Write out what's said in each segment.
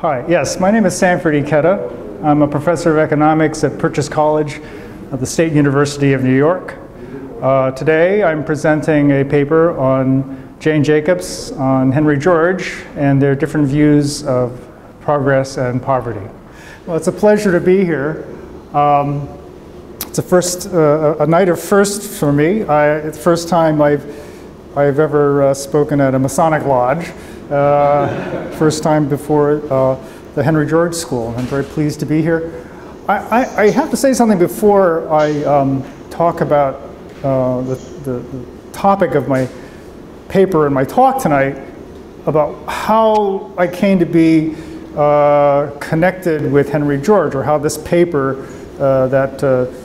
Hi, yes, my name is Sanford Ikeda. I'm a professor of economics at Purchase College of the State University of New York. Today I'm presenting a paper on Jane Jacobs, on Henry George, and their different views of progress and poverty. Well, it's a pleasure to be here. It's a night of firsts for me. It's the first time I've ever spoken at a Masonic lodge. First time before the Henry George School. I'm very pleased to be here. I have to say something before I talk about the topic of my paper and my talk tonight about how I came to be connected with Henry George, or how this paper that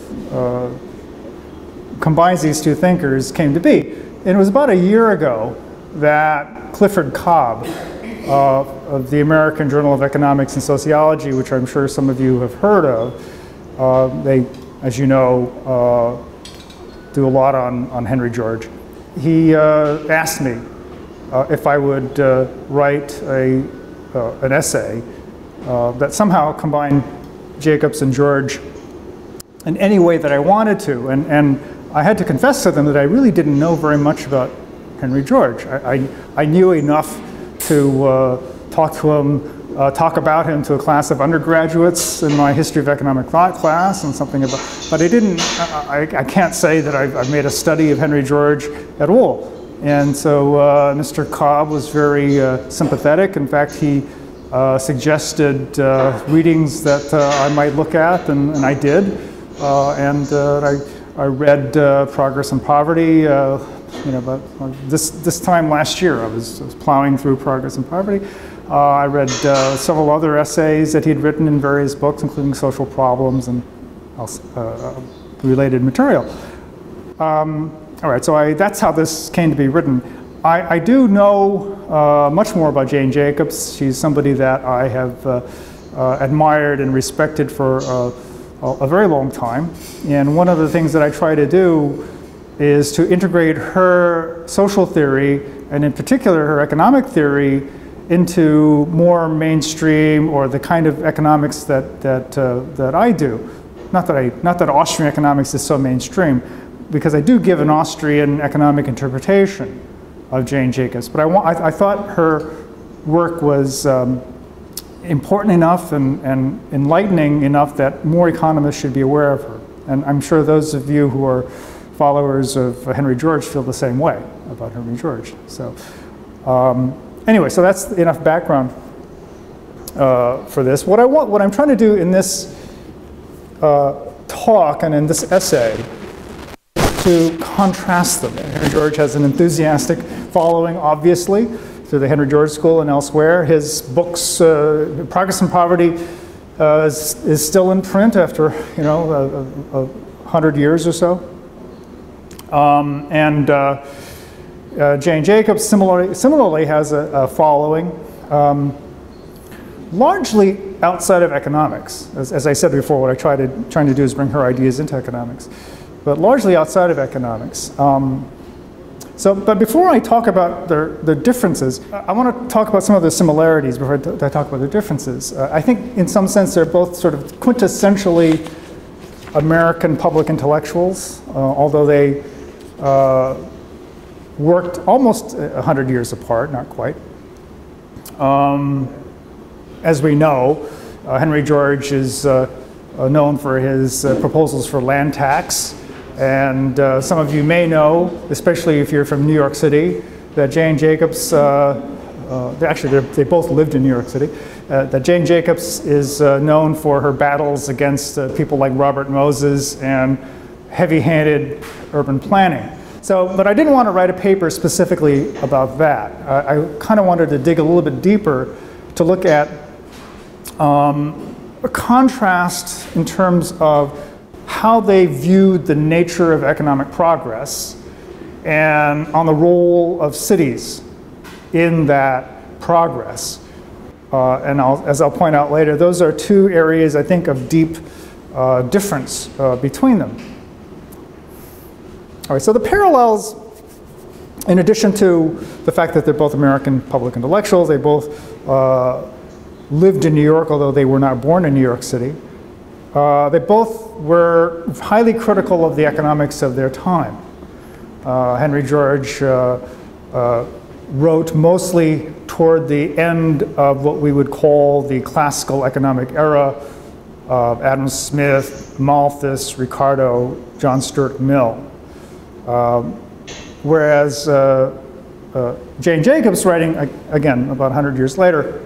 combines these two thinkers came to be. And it was about a year ago that Clifford Cobb of the American Journal of Economics and Sociology, which I'm sure some of you have heard of, they, as you know, do a lot on Henry George. He asked me if I would write an essay that somehow combined Jacobs and George in any way that I wanted to. And I had to confess to them that I really didn't know very much about Henry George. I knew enough to talk to him, talk about him to a class of undergraduates in my history of economic thought class and something about, but I can't say that I've made a study of Henry George at all. And so Mr. Cobb was very sympathetic. In fact, he suggested readings that I might look at, and I did. I read Progress and Poverty. But this time last year, I was plowing through Progress and Poverty. I read several other essays that he'd written in various books, including Social Problems and related material. All right, so that's how this came to be written. I do know much more about Jane Jacobs. She's somebody that I have admired and respected for a very long time. And one of the things that I try to do is to integrate her social theory, and in particular her economic theory, into more mainstream, or the kind of economics that I do. Not that Austrian economics is so mainstream, because I do give an Austrian economic interpretation of Jane Jacobs. But I thought her work was important enough and enlightening enough that more economists should be aware of her. And I'm sure those of you who are followers of Henry George feel the same way about Henry George. So anyway, so that's enough background for this. What I'm trying to do in this talk and in this essay is to contrast them. Henry George has an enthusiastic following, obviously, through the Henry George School and elsewhere. His books, Progress and Poverty, is still in print after 100 years or so. Jane Jacobs similarly has a following, largely outside of economics. As I said before, what I'm trying to do is bring her ideas into economics, but largely outside of economics. But before I talk about the differences, I want to talk about some of the similarities before I talk about the differences. I think in some sense they're both sort of quintessentially American public intellectuals, although they worked almost 100 years apart, not quite. As we know, Henry George is known for his proposals for land tax. And some of you may know, especially if you're from New York City, that Jane Jacobs, actually they both lived in New York City, that Jane Jacobs is known for her battles against people like Robert Moses and heavy-handed urban planning. But I didn't want to write a paper specifically about that. I kind of wanted to dig a little bit deeper to look at a contrast in terms of how they viewed the nature of economic progress and on the role of cities in that progress. As I'll point out later, those are two areas, I think, of deep difference between them. All right, so the parallels, in addition to the fact that they're both American public intellectuals, they both lived in New York, although they were not born in New York City. They both were highly critical of the economics of their time. Henry George wrote mostly toward the end of what we would call the classical economic era of Adam Smith, Malthus, Ricardo, John Stuart Mill. Whereas Jane Jacobs, writing again about 100 years later,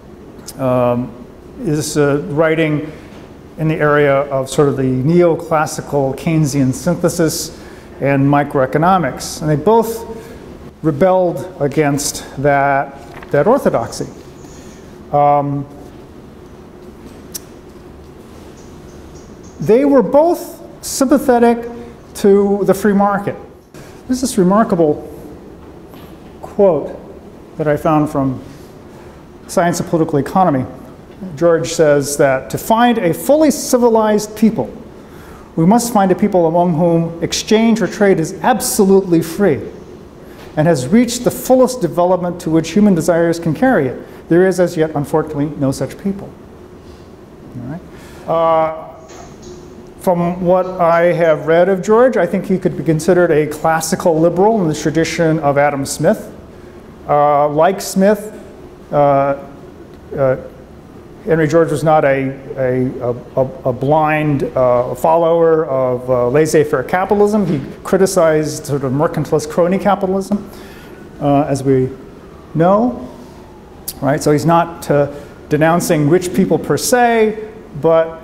is writing in the area of sort of the neoclassical Keynesian synthesis and microeconomics. And they both rebelled against that orthodoxy. They were both sympathetic to the free market. There's this remarkable quote that I found from Science of Political Economy. George says that to find a fully civilized people, we must find a people among whom exchange or trade is absolutely free and has reached the fullest development to which human desires can carry it. There is as yet, unfortunately, no such people. All right. From what I have read of George, I think he could be considered a classical liberal in the tradition of Adam Smith. Like Smith, Henry George was not a blind follower of laissez-faire capitalism. He criticized sort of mercantilist crony capitalism, as we know. Right? So he's not denouncing rich people per se, but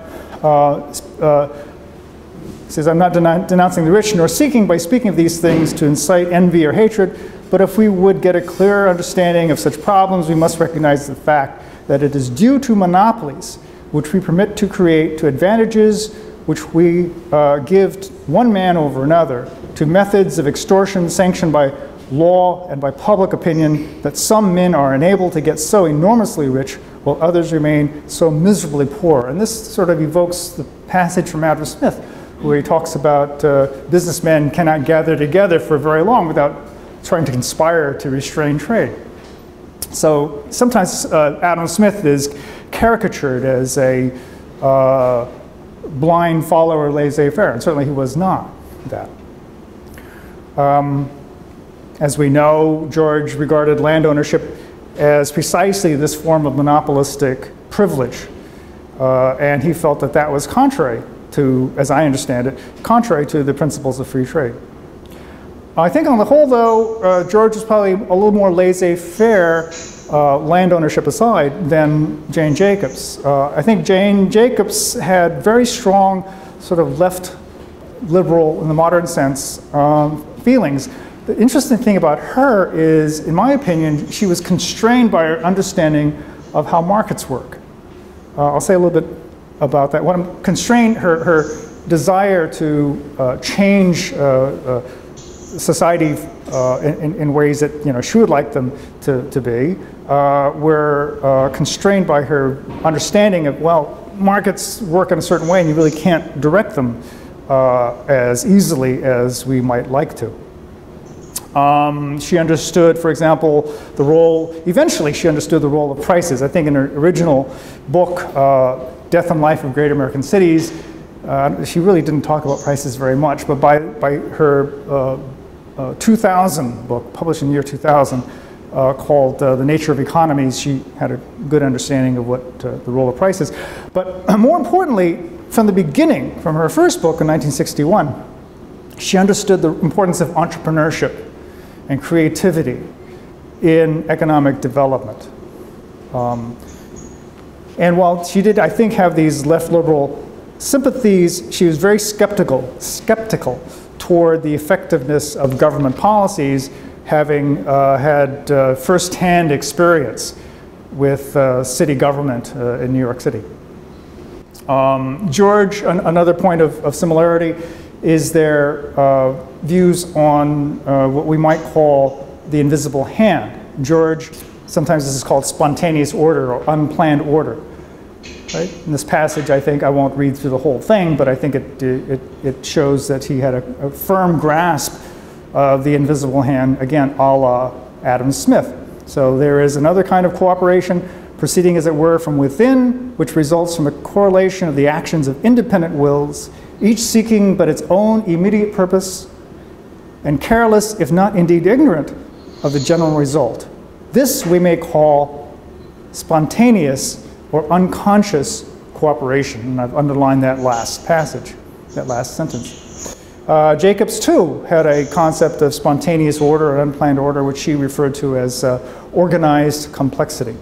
says, I'm not denouncing the rich nor seeking by speaking of these things to incite envy or hatred, but if we would get a clearer understanding of such problems, we must recognize the fact that it is due to monopolies which we permit to create, to advantages which we give one man over another, to methods of extortion sanctioned by law and by public opinion, that some men are enabled to get so enormously rich while others remain so miserably poor. And this sort of evokes the passage from Adam Smith, where he talks about businessmen cannot gather together for very long without trying to conspire to restrain trade. So sometimes Adam Smith is caricatured as a blind follower of laissez-faire, and certainly he was not that. As we know, George regarded land ownership as precisely this form of monopolistic privilege, and he felt that that was contrary to, as I understand it, contrary to the principles of free trade. I think on the whole, though, George was probably a little more laissez-faire, land ownership aside, than Jane Jacobs. I think Jane Jacobs had very strong sort of left liberal, in the modern sense, feelings. The interesting thing about her is, in my opinion, she was constrained by her understanding of how markets work. I'll say a little bit about that. What I'm constrained, her desire to change society in ways that she would like them to be, were constrained by her understanding of, well, markets work in a certain way and you really can't direct them as easily as we might like to. She understood, for example, the role, eventually she understood the role of prices. I think in her original book, Death and Life of Great American Cities, she really didn't talk about prices very much, but by her 2000 book, published in the year 2000, called The Nature of Economies, she had a good understanding of what the role of price is. But more importantly, from the beginning, from her first book in 1961, she understood the importance of entrepreneurship and creativity in economic development. And while she did, I think, have these left liberal sympathies, she was very skeptical toward the effectiveness of government policies, having had firsthand experience with city government in New York City. George, another point of similarity is their views on what we might call the invisible hand. George, sometimes this is called spontaneous order or unplanned order. Right? In this passage, I think, I won't read through the whole thing, but I think it shows that he had a firm grasp of the invisible hand, again, a la Adam Smith. So there is another kind of cooperation, proceeding as it were from within, which results from a correlation of the actions of independent wills, each seeking but its own immediate purpose, and careless, if not indeed ignorant, of the general result. This we may call spontaneous or unconscious cooperation, and I've underlined that last passage, that last sentence. Jacobs, too, had a concept of spontaneous order or unplanned order, which he referred to as organized complexity.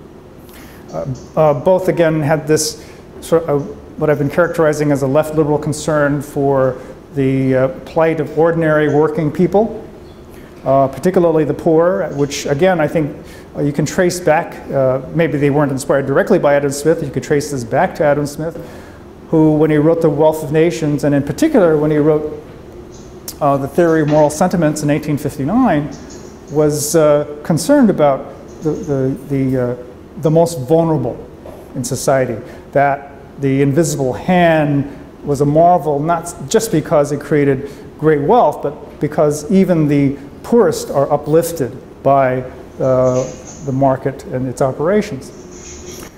Both, again, had this sort of what I've been characterizing as a left liberal concern for the plight of ordinary working people, particularly the poor, which, again, I think you can trace back, maybe they weren't inspired directly by Adam Smith, you could trace this back to Adam Smith, who, when he wrote The Wealth of Nations, and in particular when he wrote The Theory of Moral Sentiments in 1859, was concerned about the most vulnerable in society, that the invisible hand was a marvel, not just because it created great wealth, but because even the poorest are uplifted by the market and its operations.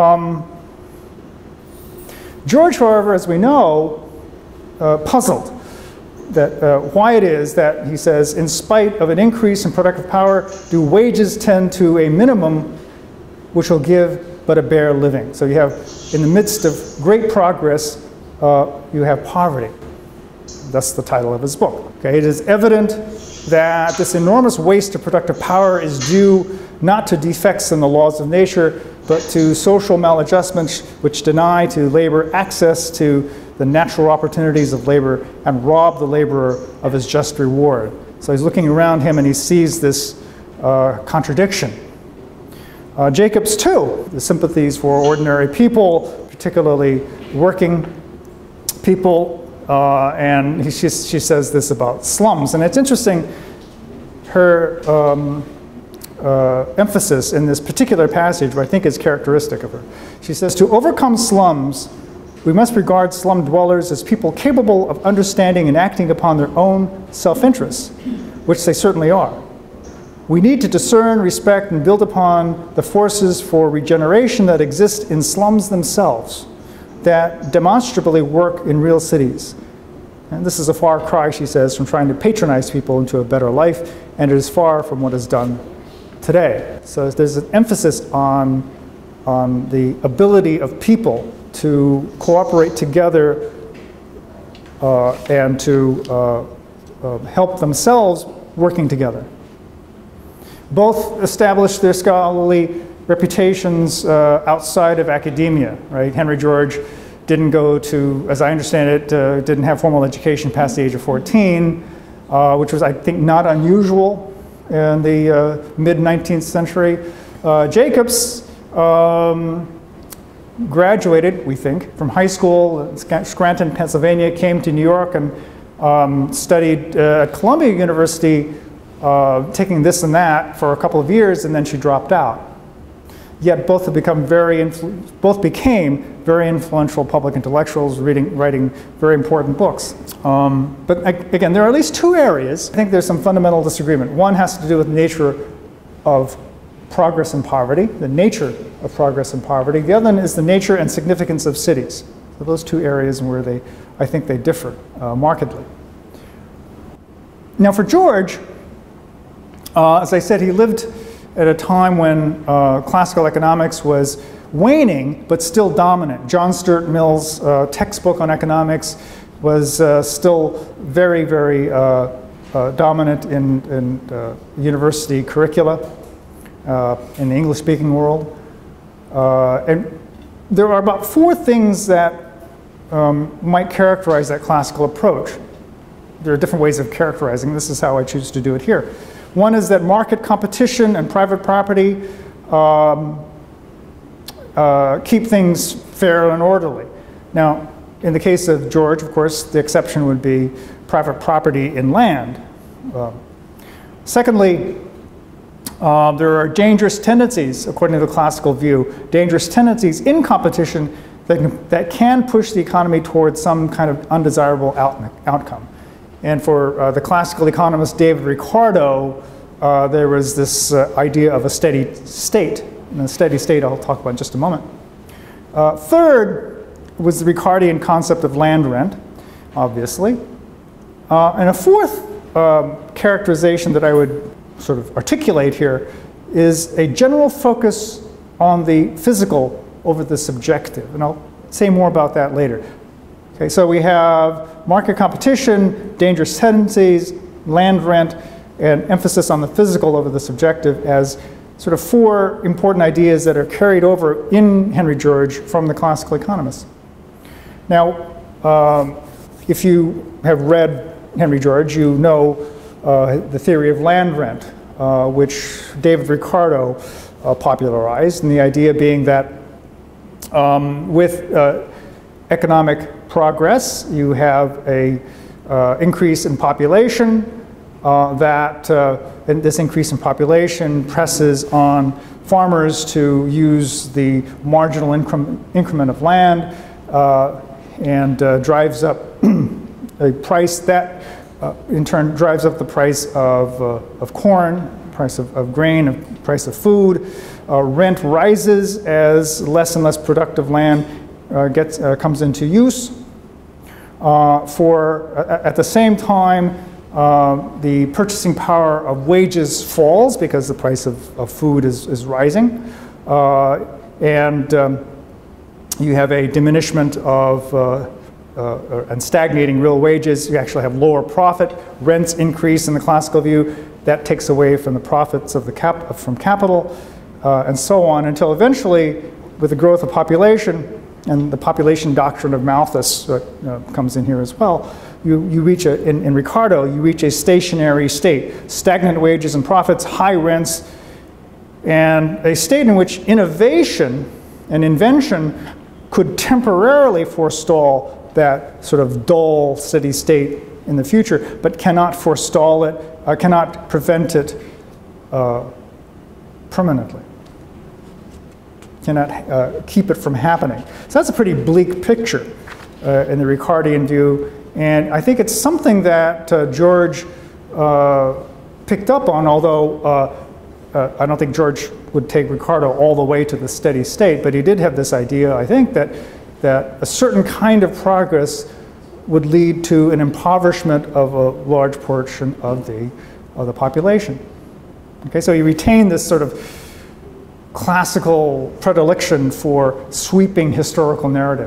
George, however, as we know, puzzled that why it is that, he says, in spite of an increase in productive power, do wages tend to a minimum which will give but a bare living. So you have, in the midst of great progress, you have poverty. That's the title of his book. Okay, it is evident that this enormous waste of productive power is due not to defects in the laws of nature, but to social maladjustments which deny to labor access to the natural opportunities of labor and rob the laborer of his just reward. So he's looking around him and he sees this contradiction. Jacobs, too, the sympathies for ordinary people, particularly working people, and she says this about slums. And it's interesting, her emphasis in this particular passage, which I think is characteristic of her. She says, to overcome slums, we must regard slum dwellers as people capable of understanding and acting upon their own self-interests, which they certainly are. We need to discern, respect, and build upon the forces for regeneration that exist in slums themselves, that demonstrably work in real cities. And this is a far cry, she says, from trying to patronize people into a better life, and it is far from what is done today. So there's an emphasis on the ability of people to cooperate together and to help themselves working together. Both established their scholarly reputations outside of academia, right? Henry George didn't go to, as I understand it, didn't have formal education past the age of 14, which was, I think, not unusual in the mid-19th century. Jacobs graduated, we think, from high school in Scranton, Pennsylvania, came to New York and studied at Columbia University, taking this and that for a couple of years, and then she dropped out. Yet both have become became very influential public intellectuals, writing very important books. But again, there are at least two areas. I think there's some fundamental disagreement. One has to do with the nature of progress and poverty, the nature of progress and poverty. The other one is the nature and significance of cities. So those two areas where I think they differ markedly. Now for George, as I said, he lived at a time when classical economics was waning, but still dominant. John Stuart Mill's textbook on economics was still very, very dominant in university curricula in the English-speaking world. And there are about four things that might characterize that classical approach. There are different ways of characterizing. This is how I choose to do it here. One is that market competition and private property keep things fair and orderly. Now, in the case of George, of course, the exception would be private property in land. Secondly, there are dangerous tendencies, according to the classical view, dangerous tendencies in competition that can push the economy towards some kind of undesirable outcome. And for the classical economist David Ricardo, there was this idea of a steady state in a steady state I'll talk about in just a moment. Third was the Ricardian concept of land rent, obviously. And a fourth characterization that I would sort of articulate here is a general focus on the physical over the subjective. And I'll say more about that later. Okay, so we have market competition, dangerous tendencies, land rent, and emphasis on the physical over the subjective as sort of four important ideas that are carried over in Henry George from the classical economists. Now, if you have read Henry George, you know the theory of land rent, which David Ricardo popularized, and the idea being that with economic progress, you have a increase in population, and this increase in population presses on farmers to use the marginal increment of land and drives up a price that in turn drives up the price of corn, price of grain, price of food. Rent rises as less and less productive land comes into use. At the same time, the purchasing power of wages falls because the price of food is rising. And you have a diminishment of and stagnating real wages. You actually have lower profit. Rents increase in the classical view. That takes away from the profits of from capital, and so on, until eventually, with the growth of population, and the population doctrine of Malthus comes in here as well, you reach in Ricardo, you reach a stationary state. Stagnant wages and profits, high rents, and a state in which innovation and invention could temporarily forestall that sort of dull, steady state in the future, but cannot forestall it, cannot prevent it permanently. Cannot keep it from happening. So that's a pretty bleak picture in the Ricardian view, and I think it's something that George picked up on, although I don't think George would take Ricardo all the way to the steady state, but he did have this idea, I think, that a certain kind of progress would lead to an impoverishment of a large portion of the population. Okay, so he retained this sort of classical predilection for sweeping historical narrative.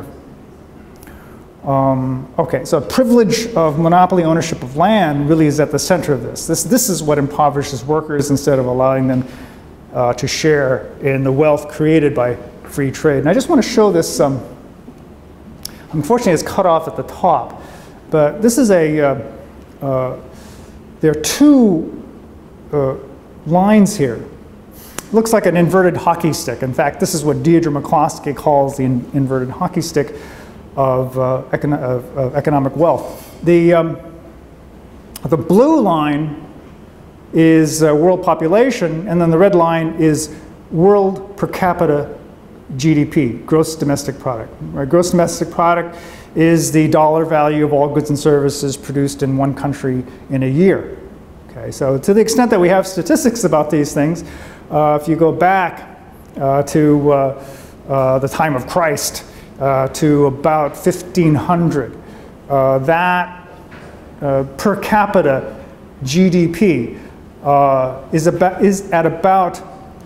Okay, so privilege of monopoly ownership of land really is at the center of this. This is what impoverishes workers instead of allowing them to share in the wealth created by free trade. And I just want to show this. Unfortunately, it's cut off at the top, but this is there are two lines here. Looks like an inverted hockey stick. In fact, this is what Deirdre McCloskey calls the inverted hockey stick of economic wealth. The blue line is world population, and then the red line is world per capita GDP, gross domestic product. Right? Gross domestic product is the dollar value of all goods and services produced in one country in a year. Okay, so to the extent that we have statistics about these things, if you go back to the time of Christ, to about 1500, that per capita GDP is at about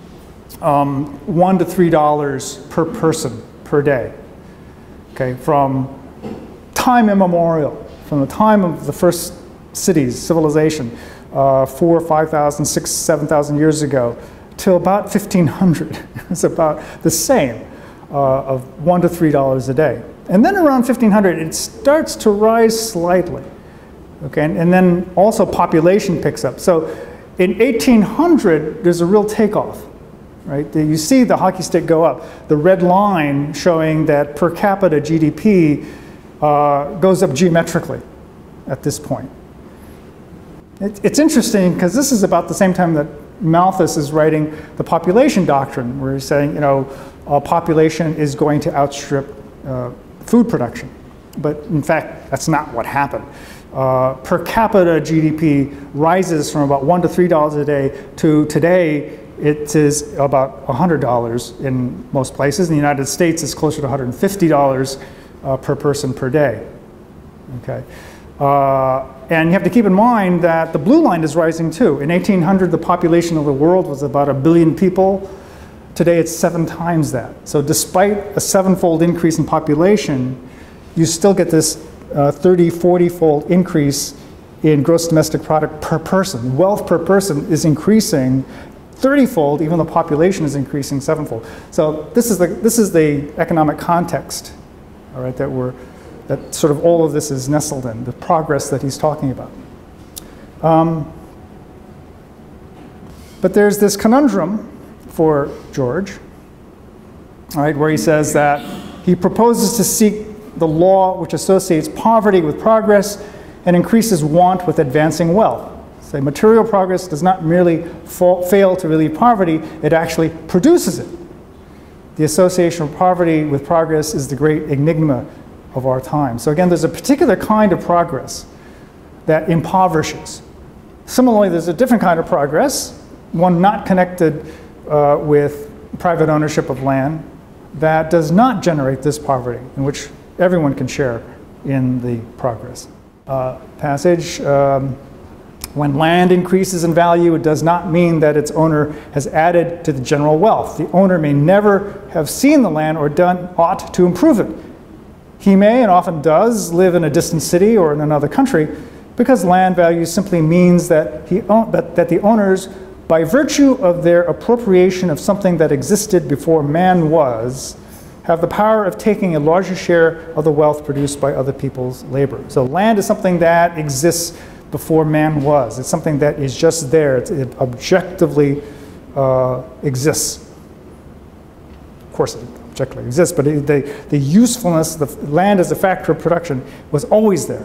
$1 to $3 per person per day. Okay, from time immemorial, from the time of the first cities, civilization, 4,000, 5,000, 6,000, 7,000 years ago, till about 1500. It's about the same, of $1 to $3 a day. And then around 1500, it starts to rise slightly. Okay, and then also population picks up. So in 1800, there's a real takeoff. Right? You see the hockey stick go up. The red line showing that per capita GDP goes up geometrically at this point. It's interesting because this is about the same time that Malthus is writing the population doctrine, where he's saying, population is going to outstrip food production. But in fact, that's not what happened. Per capita GDP rises from about $1 to $3 a day to today it is about $100 in most places. In the United States, it's closer to $150 per person per day. Okay. And you have to keep in mind that the blue line is rising too. In 1800, the population of the world was about 1 billion people. Today, it's 7 times that. So despite a 7-fold increase in population, you still get this 30, 40-fold increase in gross domestic product per person. Wealth per person is increasing 30-fold, even though the population is increasing 7-fold. So this is the economic context, all right, that sort of all of this is nestled in, the progress that he's talking about. But there's this conundrum for George, all right, where he says that he proposes to seek the law which associates poverty with progress and increases want with advancing wealth. So material progress does not merely fail to relieve poverty, it actually produces it. The association of poverty with progress is the great enigma of our time. So again, there's a particular kind of progress that impoverishes. Similarly, there's a different kind of progress, one not connected with private ownership of land, that does not generate this poverty, in which everyone can share in the progress. Passage, when land increases in value, it does not mean that its owner has added to the general wealth. The owner may never have seen the land or done aught to improve it. He may, and often does, live in a distant city or in another country, because land value simply means that the owners, by virtue of their appropriation of something that existed before man was, have the power of taking a larger share of the wealth produced by other people's labor. So land is something that exists before man was. It's something that is just there. It objectively exists. Of course, it objectively exists, but the usefulness, the land as a factor of production was always there.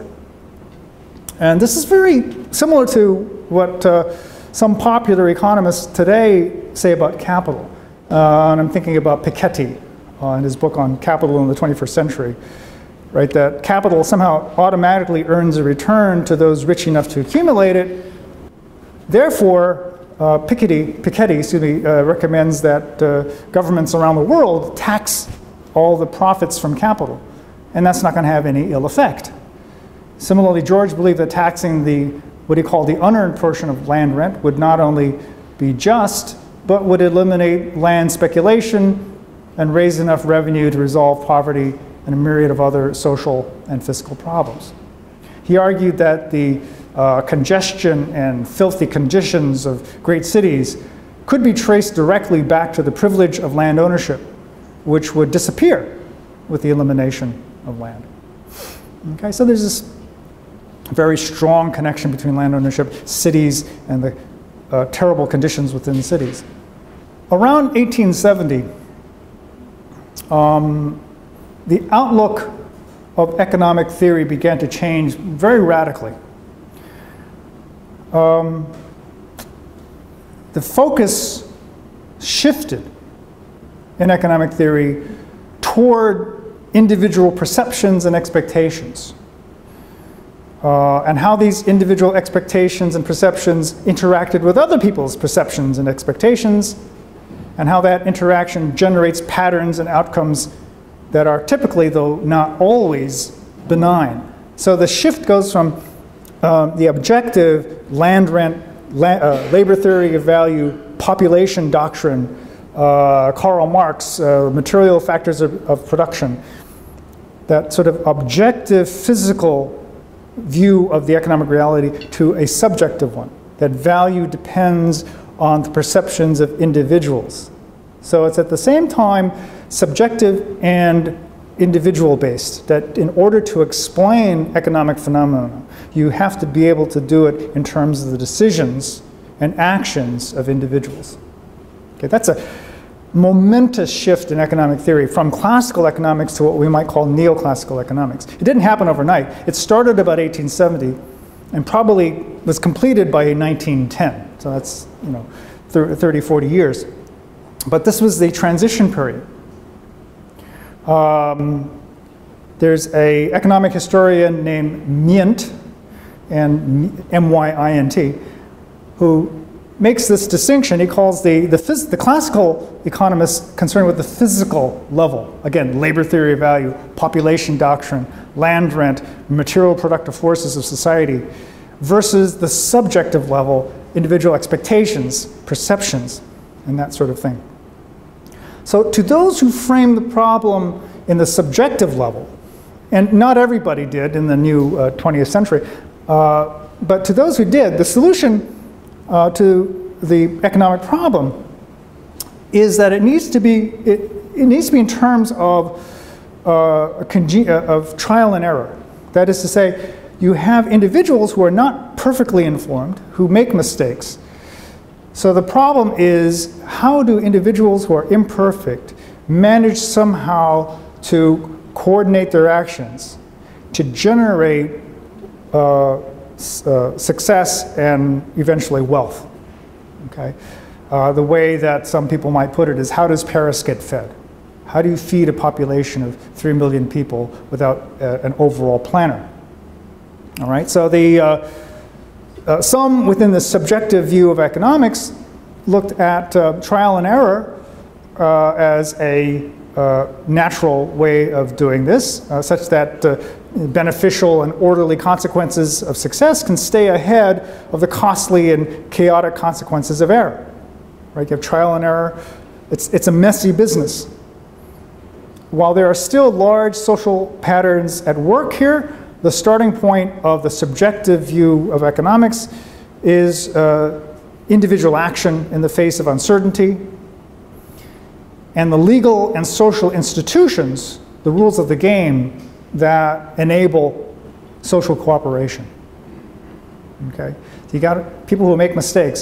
And this is very similar to what some popular economists today say about capital. And I'm thinking about Piketty in his book on capital in the 21st century, right? That capital somehow automatically earns a return to those rich enough to accumulate it. Therefore, Piketty recommends that governments around the world tax all the profits from capital, and that's not going to have any ill effect. Similarly, George believed that taxing what he called the unearned portion of land rent would not only be just, but would eliminate land speculation and raise enough revenue to resolve poverty and a myriad of other social and fiscal problems. He argued that the congestion and filthy conditions of great cities could be traced directly back to the privilege of land ownership, which would disappear with the elimination of land. Okay, so there's this very strong connection between land ownership, cities, and the terrible conditions within cities. Around 1870, the outlook of economic theory began to change very radically. The focus shifted in economic theory toward individual perceptions and expectations, and how these individual expectations and perceptions interacted with other people's perceptions and expectations, and how that interaction generates patterns and outcomes that are typically, though not always, benign. So the shift goes from the objective land rent, labor theory of value, population doctrine, Karl Marx, material factors of production, that sort of objective physical view of the economic reality, to a subjective one, that value depends on the perceptions of individuals. So it's at the same time subjective and individual based, that in order to explain economic phenomena, you have to be able to do it in terms of the decisions and actions of individuals. Okay, that's a momentous shift in economic theory from classical economics to what we might call neoclassical economics. It didn't happen overnight. It started about 1870 and probably was completed by 1910. So that's, 30, 40 years. But this was the transition period. There's an economic historian named Myint, and M-Y-I-N-T, who makes this distinction. He calls the classical economists concerned with the physical level. Again, labor theory of value, population doctrine, land rent, material productive forces of society, versus the subjective level, individual expectations, perceptions, and that sort of thing. So to those who frame the problem in the subjective level, and not everybody did in the new 20th century, but to those who did, the solution to the economic problem is that it needs to be in terms of trial and error. That is to say, you have individuals who are not perfectly informed, who make mistakes. So the problem is, how do individuals who are imperfect manage somehow to coordinate their actions to generate success and eventually wealth? Okay? The way that some people might put it is, how does Paris get fed? How do you feed a population of 3 million people without an overall planner? All right, so some within the subjective view of economics looked at trial and error as a natural way of doing this, such that beneficial and orderly consequences of success can stay ahead of the costly and chaotic consequences of error. Right? You have trial and error. It's a messy business. While there are still large social patterns at work here, the starting point of the subjective view of economics is individual action in the face of uncertainty, and the legal and social institutions, the rules of the game that enable social cooperation. Okay? So you got people who make mistakes.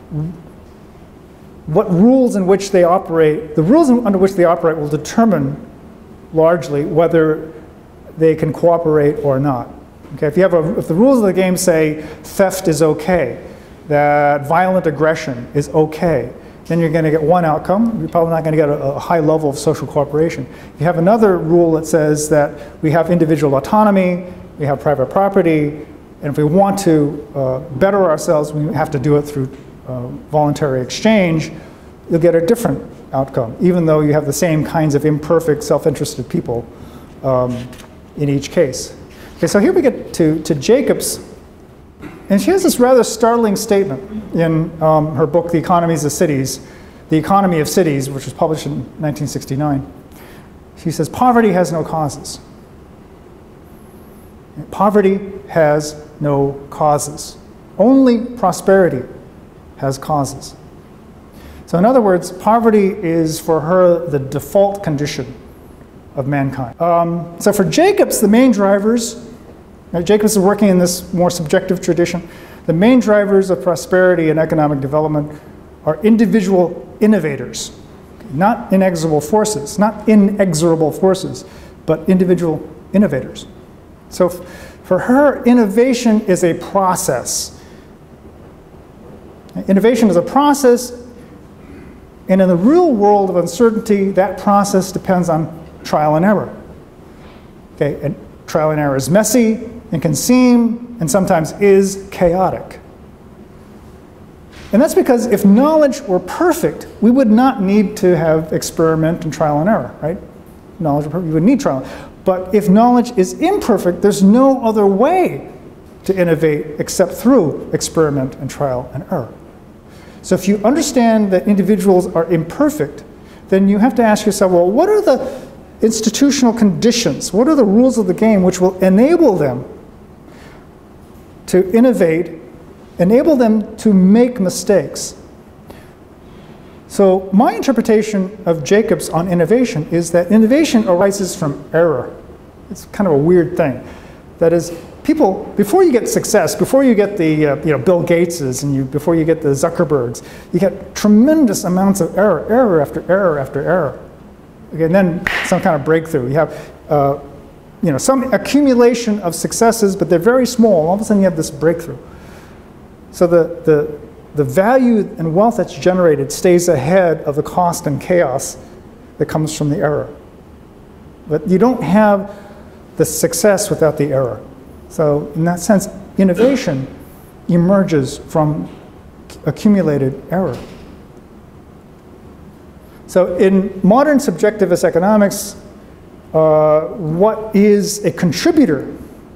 What rules in which they operate, the rules under which they operate will determine largely whether they can cooperate or not. Okay? If the rules of the game say theft is okay, that violent aggression is okay, then you're going to get one outcome. You're probably not going to get a high level of social cooperation. If you have another rule that says that we have individual autonomy, we have private property, and if we want to better ourselves, we have to do it through voluntary exchange, you'll get a different outcome, even though you have the same kinds of imperfect, self-interested people in each case. Okay, so here we get to Jacobs, and she has this rather startling statement in her book, The Economy of Cities, which was published in 1969. She says, poverty has no causes. Poverty has no causes. Only prosperity has causes. So in other words, poverty is for her the default condition of mankind. So for Jacobs, the main drivers, Jacobs is working in this more subjective tradition, the main drivers of prosperity and economic development are individual innovators, not inexorable forces, but individual innovators. So for her, innovation is a process. Innovation is a process, and in the real world of uncertainty, that process depends on trial and error. Okay, and trial and error is messy and can seem, and sometimes is, chaotic. And that's because if knowledge were perfect, we would not need to have experiment and trial and error, right? Knowledge, you would need trial. But if knowledge is imperfect, there's no other way to innovate except through experiment and trial and error. So if you understand that individuals are imperfect, then you have to ask yourself, well, what are the institutional conditions? What are the rules of the game which will enable them to innovate, enable them to make mistakes? So my interpretation of Jacobs on innovation is that innovation arises from error. It's kind of a weird thing. That is, people, before you get success, before you get the Bill Gateses and before you get the Zuckerbergs, you get tremendous amounts of error, error after error after error. Okay, and then some kind of breakthrough. You have some accumulation of successes, but they're very small. All of a sudden you have this breakthrough. So the value and wealth that's generated stays ahead of the cost and chaos that comes from the error. But you don't have the success without the error. So in that sense, innovation emerges from accumulated error. So in modern subjectivist economics, what is a contributor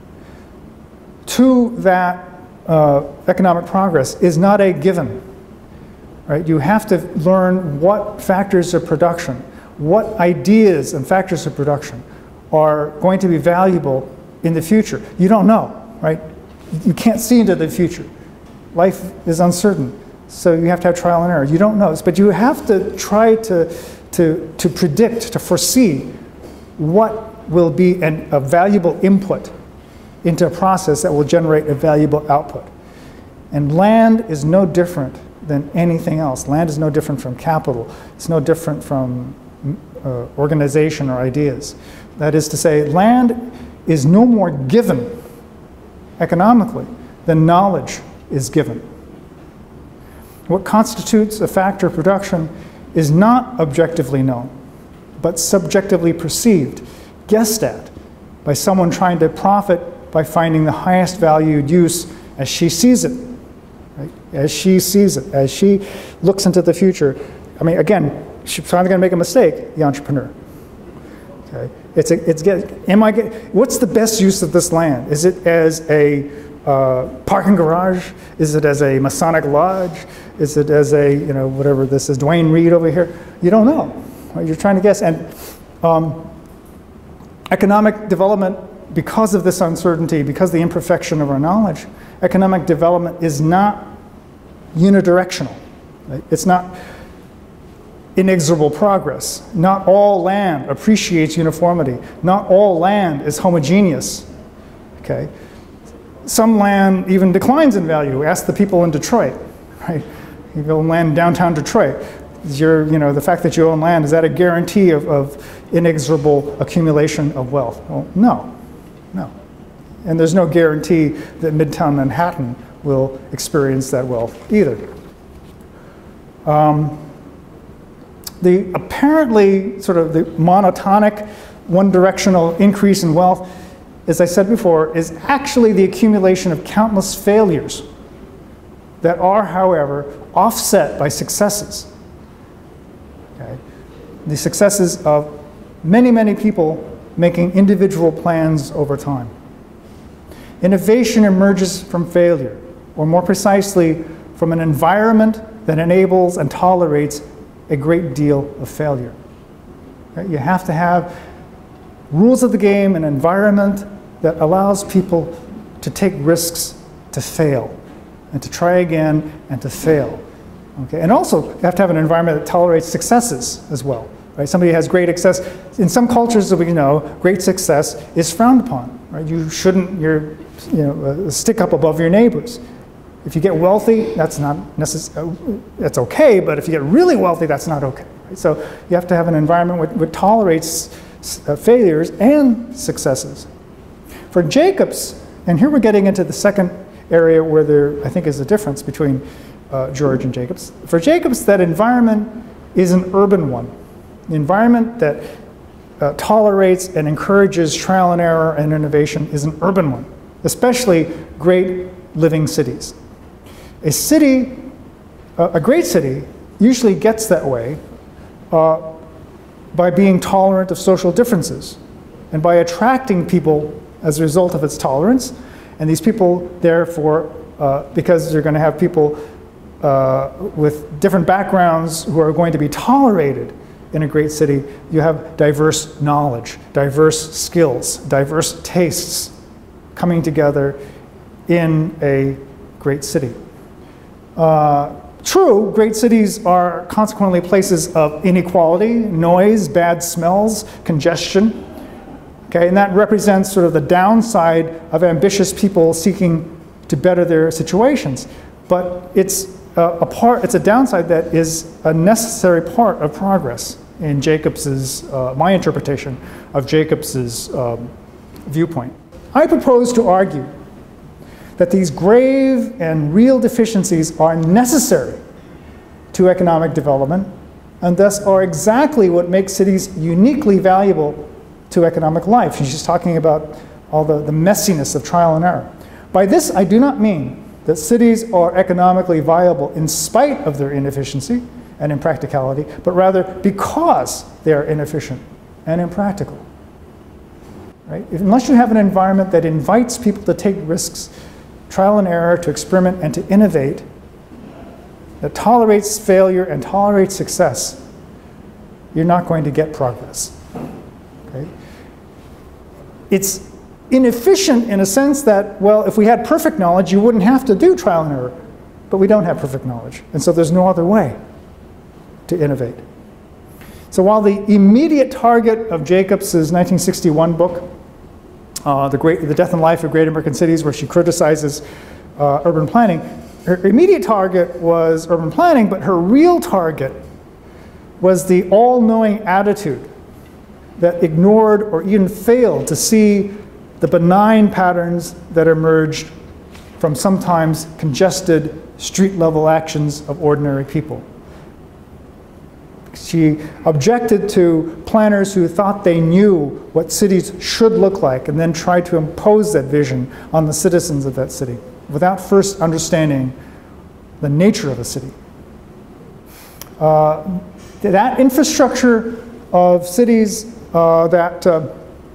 to that economic progress is not a given, right? You have to learn what factors of production, what ideas and factors of production are going to be valuable in the future. You don't know, right? You can't see into the future. Life is uncertain, so you have to have trial and error. You don't know, but you have to try to predict, to foresee what will be a valuable input into a process that will generate a valuable output. And land is no different than anything else. Land is no different from capital. It's no different from organization or ideas. That is to say, land is no more given economically than knowledge is given. What constitutes a factor of production is not objectively known, but subjectively perceived, guessed at by someone trying to profit by finding the highest valued use as she sees it, right? As she sees it, as she looks into the future. I mean, again, she's finally going to make a mistake, the entrepreneur. Okay? What's the best use of this land? Is it as a parking garage? Is it as a Masonic lodge? Is it as a, you know, whatever this is, Dwayne Reed over here? You don't know. Right? You're trying to guess. And economic development, because of this uncertainty, because of the imperfection of our knowledge, economic development is not unidirectional. Right? It's not inexorable progress. Not all land appreciates uniformity. Not all land is homogeneous. Okay? Some land even declines in value. Ask the people in Detroit, right? You own land in downtown Detroit. The fact that you own land, is that a guarantee of inexorable accumulation of wealth? Well, no. And there's no guarantee that Midtown Manhattan will experience that wealth either. The apparently sort of the monotonic, one-directional increase in wealth, as I said before, is actually the accumulation of countless failures that are, however, offset by successes. Okay? The successes of many, many people making individual plans over time. Innovation emerges from failure, or more precisely, from an environment that enables and tolerates a great deal of failure. Okay? You have to have rules of the game, an environment that allows people to take risks, to fail, and to try again, and to fail. Okay? And also, you have to have an environment that tolerates successes as well. Right? Somebody has great success. In some cultures that we know, great success is frowned upon. Right? You shouldn't stick up above your neighbors. If you get wealthy, that's not necessarily, that's okay, but if you get really wealthy, that's not okay. Right? So you have to have an environment which tolerates failures and successes. For Jacobs, and here we're getting into the second area where there, I think, is a difference between George and Jacobs. For Jacobs, that environment is an urban one. The environment that tolerates and encourages trial and error and innovation is an urban one, especially great living cities. A great city usually gets that way by being tolerant of social differences and by attracting people as a result of its tolerance. And these people, therefore, because you're going to have people with different backgrounds who are going to be tolerated in a great city, you have diverse knowledge, diverse skills, diverse tastes coming together in a great city. True, great cities are consequently places of inequality, noise, bad smells, congestion. Okay, and that represents sort of the downside of ambitious people seeking to better their situations. But it's a downside that is a necessary part of progress in Jacobs's, my interpretation of Jacobs's viewpoint. I propose to argue that these grave and real deficiencies are necessary to economic development and thus are exactly what makes cities uniquely valuable to economic life. She's just talking about all the messiness of trial and error. By this, I do not mean that cities are economically viable in spite of their inefficiency and impracticality, but rather because they are inefficient and impractical. Right? Unless you have an environment that invites people to take risks, trial and error, to experiment and to innovate, that tolerates failure and tolerates success, you're not going to get progress. Okay? It's inefficient in a sense that, well, if we had perfect knowledge, you wouldn't have to do trial and error. But we don't have perfect knowledge, and so there's no other way to innovate. So while the immediate target of Jacobs' 1961 book, The Death and Life of Great American Cities, where she criticizes urban planning, her immediate target was urban planning, but her real target was the all-knowing attitude that ignored or even failed to see the benign patterns that emerged from sometimes congested street-level actions of ordinary people. She objected to planners who thought they knew what cities should look like and then tried to impose that vision on the citizens of that city without first understanding the nature of a city. That infrastructure of cities that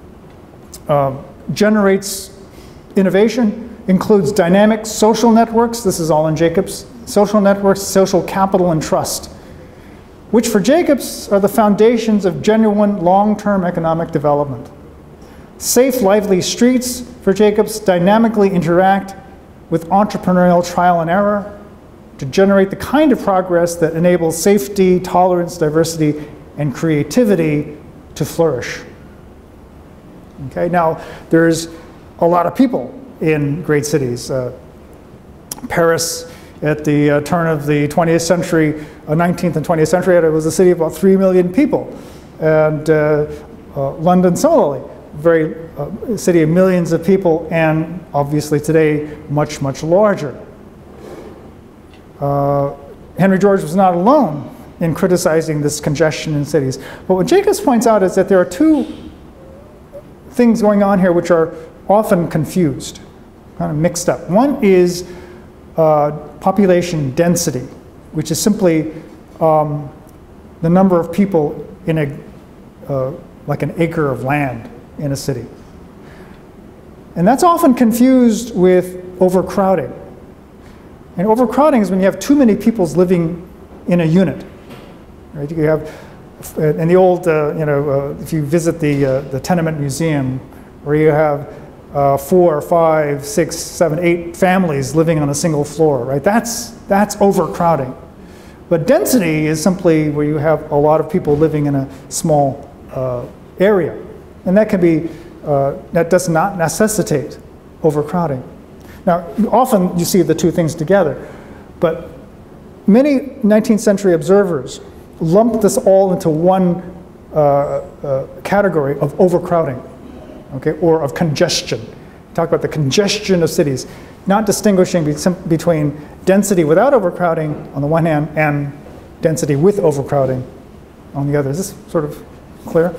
generates innovation includes dynamic social networks. This is all in Jacobs. Social networks, social capital, and trust, which for Jacobs are the foundations of genuine long-term economic development. Safe, lively streets for Jacobs dynamically interact with entrepreneurial trial and error to generate the kind of progress that enables safety, tolerance, diversity, and creativity to flourish. Okay, now there's a lot of people in great cities. Paris at the turn of the 20th century, 19th and 20th century, it was a city of about 3 million people. And London similarly, a city of millions of people, and obviously today much, much larger. Henry George was not alone in criticizing this congestion in cities. But what Jacobs points out is that there are two things going on here which are often confused, kind of mixed up. One is population density, which is simply the number of people in like an acre of land in a city. And that's often confused with overcrowding. And overcrowding is when you have too many people living in a unit. Right? You have, in the old, if you visit the tenement museum, where you have 4, 5, 6, 7, 8 families living on a single floor, right? That's overcrowding. But density is simply where you have a lot of people living in a small area. And that can be, that does not necessitate overcrowding. Now, often you see the two things together, but many 19th century observers lump this all into one category of overcrowding, okay, or of congestion. Talk about the congestion of cities, not distinguishing between density without overcrowding on the one hand and density with overcrowding on the other. Is this sort of clear?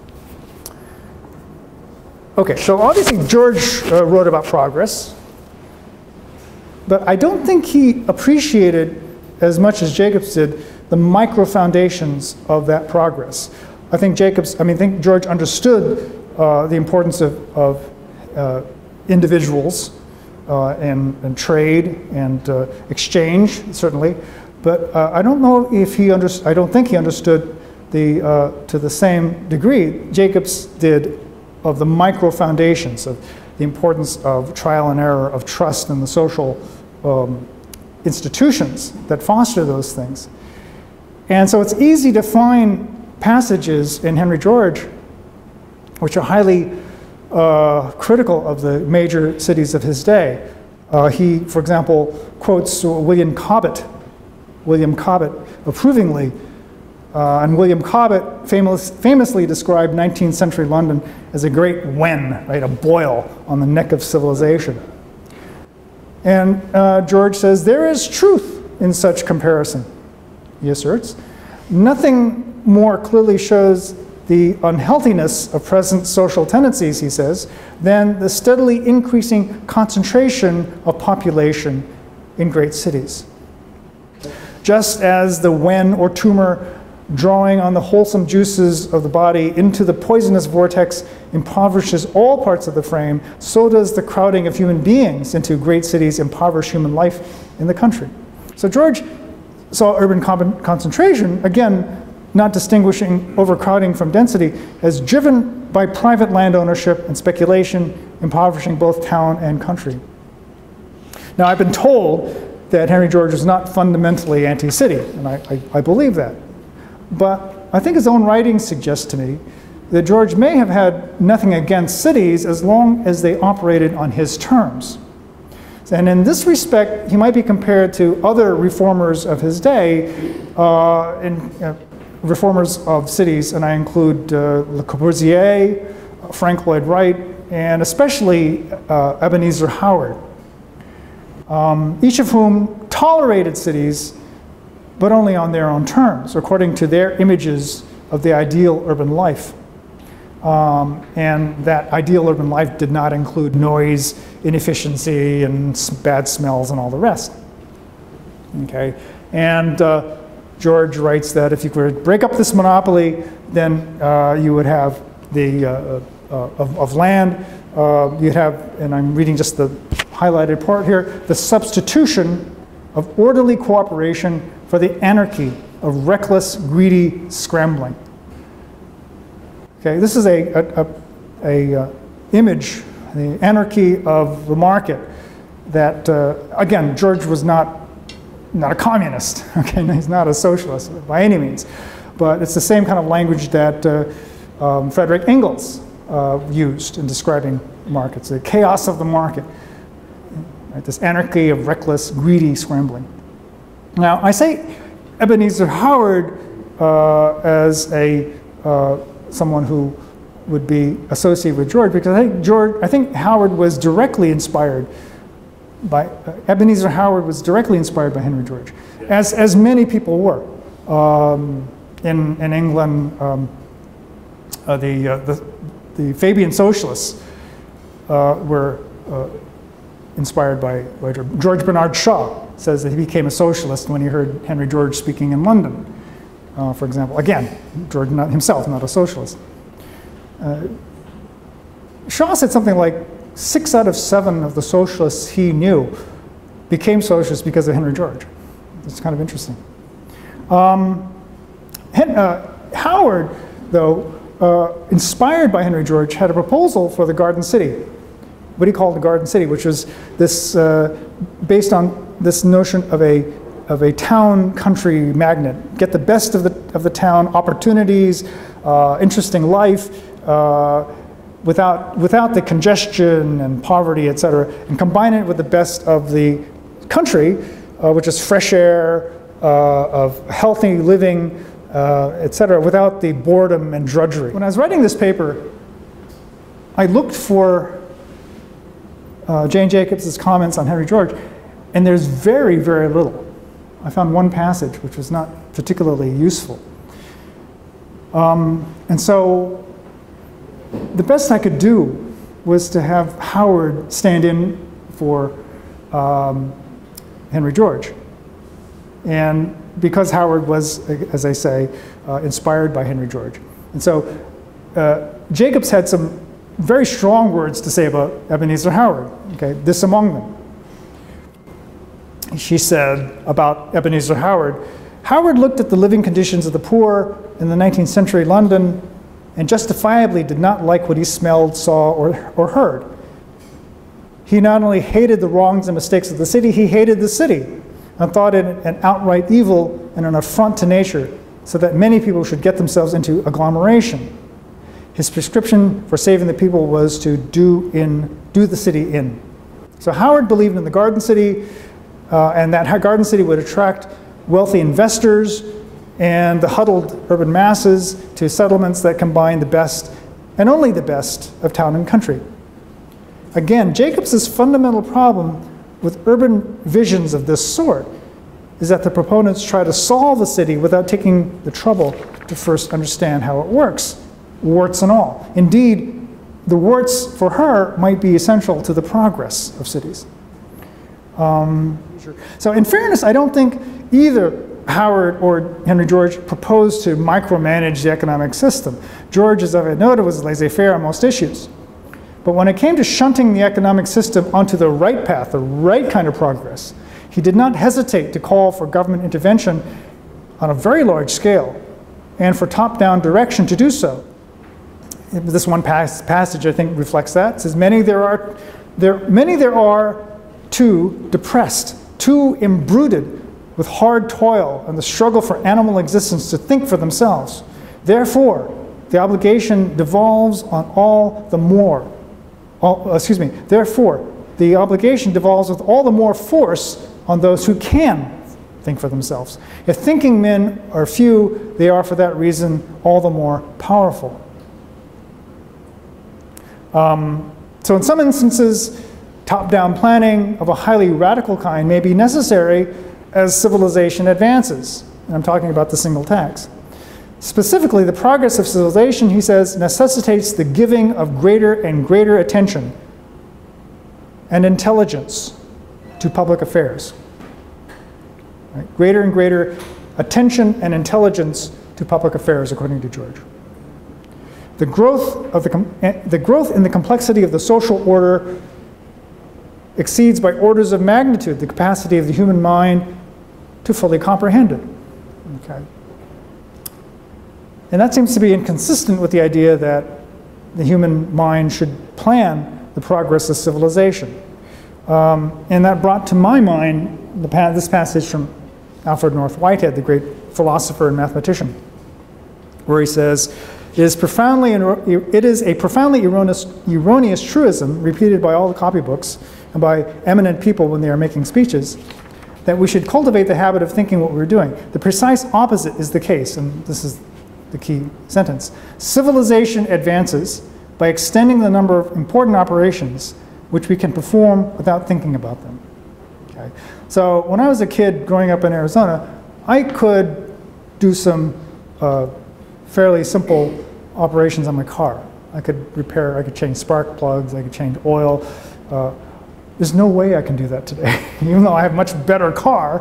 Okay, so obviously George wrote about progress, but I don't think he appreciated as much as Jacobs did the micro foundations of that progress. I think George understood the importance of individuals and trade and exchange, certainly, but I don't know if he I don't think he understood to the same degree Jacobs did of the micro foundations of the importance of trial and error, of trust in the social institutions that foster those things. And so it's easy to find passages in Henry George which are highly critical of the major cities of his day. He, for example, quotes William Cobbett approvingly. And William Cobbett famously described 19th century London as a great wen, right, a boil on the neck of civilization. And George says, there is truth in such comparison, he asserts. Nothing more clearly shows the unhealthiness of present social tendencies, he says, than the steadily increasing concentration of population in great cities. Just as the wen or tumor drawing on the wholesome juices of the body into the poisonous vortex impoverishes all parts of the frame, so does the crowding of human beings into great cities impoverish human life in the country. So George saw urban concentration, again, not distinguishing overcrowding from density, as driven by private land ownership and speculation, impoverishing both town and country. Now, I've been told that Henry George was not fundamentally anti-city, and I believe that. But I think his own writings suggest to me that George may have had nothing against cities as long as they operated on his terms. And in this respect, he might be compared to other reformers of his day, reformers of cities, and I include Le Corbusier, Frank Lloyd Wright, and especially Ebenezer Howard, each of whom tolerated cities, but only on their own terms, according to their images of the ideal urban life. And that ideal urban life did not include noise, inefficiency, and bad smells, and all the rest. Okay, and George writes that if you could break up this monopoly, then you would have the of land. You'd have, and I'm reading just the highlighted part here, the substitution of orderly cooperation for the anarchy of reckless, greedy scrambling. Okay, this is a image, the anarchy of the market that, again, George was not a communist, okay, he's not a socialist by any means, but it's the same kind of language that Frederick Engels used in describing markets, the chaos of the market, right, this anarchy of reckless, greedy scrambling. Now, I say Ebenezer Howard as someone who would be associated with George, because I think Howard was directly inspired by, Ebenezer Howard was directly inspired by Henry George, as many people were. In England, the Fabian socialists were inspired by George. George Bernard Shaw says that he became a socialist when he heard Henry George speaking in London, for example. Again, George himself, not a socialist. Shaw said something like 6 out of 7 of the socialists he knew became socialists because of Henry George. It's kind of interesting. Howard, though, inspired by Henry George, had a proposal for the Garden City, what he called the Garden City, which was this, based on this notion of a town-country magnet. Get the best of the town, opportunities, interesting life, without the congestion and poverty, etc., and combine it with the best of the country, which is fresh air, of healthy living, etc., without the boredom and drudgery. When I was writing this paper, I looked for Jane Jacobs' comments on Henry George, and there's very, very little. I found one passage which was not particularly useful. And so the best I could do was to have Howard stand in for Henry George. And because Howard was, as I say, inspired by Henry George. And so Jacobs had some very strong words to say about Ebenezer Howard, okay, this among them. She said about Ebenezer Howard, Howard looked at the living conditions of the poor in the 19th century London and justifiably did not like what he smelled, saw, or heard. He not only hated the wrongs and mistakes of the city, he hated the city and thought it an outright evil and an affront to nature, so that many people should get themselves into agglomeration. His prescription for saving the people was to do the city in. So Howard believed in the Garden City, and that Garden City would attract wealthy investors and the huddled urban masses to settlements that combine the best, and only the best, of town and country. Again, Jacobs' fundamental problem with urban visions of this sort is that the proponents try to solve the city without taking the trouble to first understand how it works, warts and all. Indeed, the warts for her might be essential to the progress of cities. So in fairness, I don't think either Howard or Henry George proposed to micromanage the economic system. George, as I've noted, was laissez-faire on most issues. But when it came to shunting the economic system onto the right path, the right kind of progress, he did not hesitate to call for government intervention on a very large scale and for top-down direction to do so. This one passage, I think, reflects that. It says, many there are too depressed, too imbruted with hard toil and the struggle for animal existence to think for themselves. Therefore, the obligation devolves on all the more, therefore, the obligation devolves with all the more force on those who can think for themselves. If thinking men are few, they are for that reason all the more powerful. So in some instances, top-down planning of a highly radical kind may be necessary as civilization advances. And I'm talking about the single tax. Specifically, the progress of civilization, he says, necessitates the giving of greater and greater attention and intelligence to public affairs. Right? Greater and greater attention and intelligence to public affairs, according to George. The growth in the complexity of the social order exceeds by orders of magnitude the capacity of the human mind to fully comprehend it. Okay. And that seems to be inconsistent with the idea that the human mind should plan the progress of civilization. And that brought to my mind this passage from Alfred North Whitehead, the great philosopher and mathematician, where he says, it is a profoundly erroneous truism repeated by all the copybooks and by eminent people when they are making speeches, that we should cultivate the habit of thinking what we're doing. The precise opposite is the case, and this is the key sentence. Civilization advances by extending the number of important operations which we can perform without thinking about them. Okay? So when I was a kid growing up in Arizona, I could do some fairly simple operations on my car. I could repair, I could change spark plugs, I could change oil. There's no way I can do that today. Even though I have a much better car,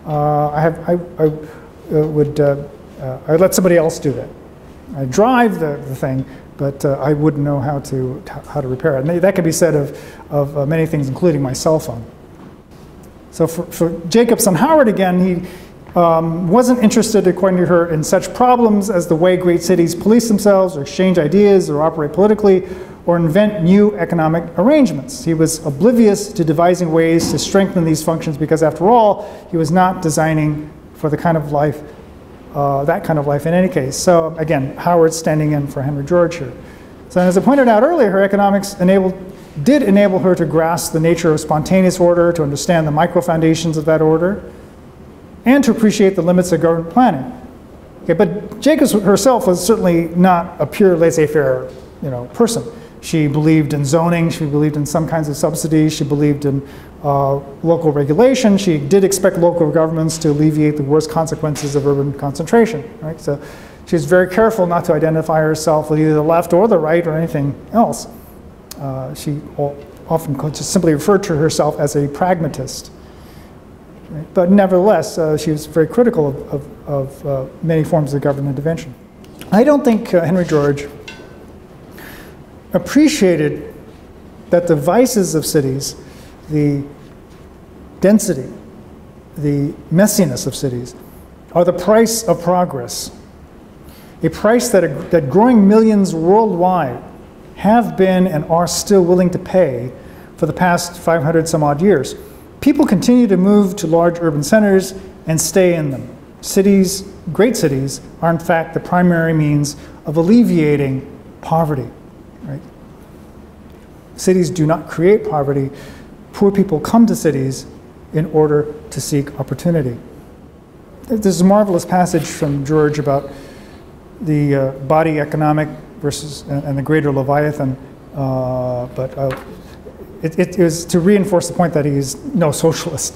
I would let somebody else do that. I drive the thing, but I wouldn't know how to repair it. And that could be said of many things, including my cell phone. So for Jacobson Howard again, he wasn't interested, according to her, in such problems as the way great cities police themselves, or exchange ideas, or operate politically, or invent new economic arrangements. He was oblivious to devising ways to strengthen these functions because, after all, he was not designing for the kind of life, that kind of life in any case. So again, Howard's standing in for Henry George here. So as I pointed out earlier, her economics did enable her to grasp the nature of spontaneous order, to understand the micro-foundations of that order, and to appreciate the limits of government planning. Okay, but Jacobs herself was certainly not a pure laissez-faire, person. She believed in zoning, she believed in some kinds of subsidies, she believed in local regulation. She did expect local governments to alleviate the worst consequences of urban concentration, right? So she was very careful not to identify herself with either the left or the right or anything else. She often just simply referred to herself as a pragmatist. Right? But nevertheless, she was very critical of many forms of government intervention. I don't think Henry George appreciated that the vices of cities, the density, the messiness of cities, are the price of progress. A price that growing millions worldwide have been and are still willing to pay for the past 500 some odd years. People continue to move to large urban centers and stay in them. Cities, great cities, are in fact the primary means of alleviating poverty. Right? Cities do not create poverty. Poor people come to cities in order to seek opportunity. There's a marvelous passage from George about the body economic versus and the greater Leviathan, but it was to reinforce the point that he's no socialist.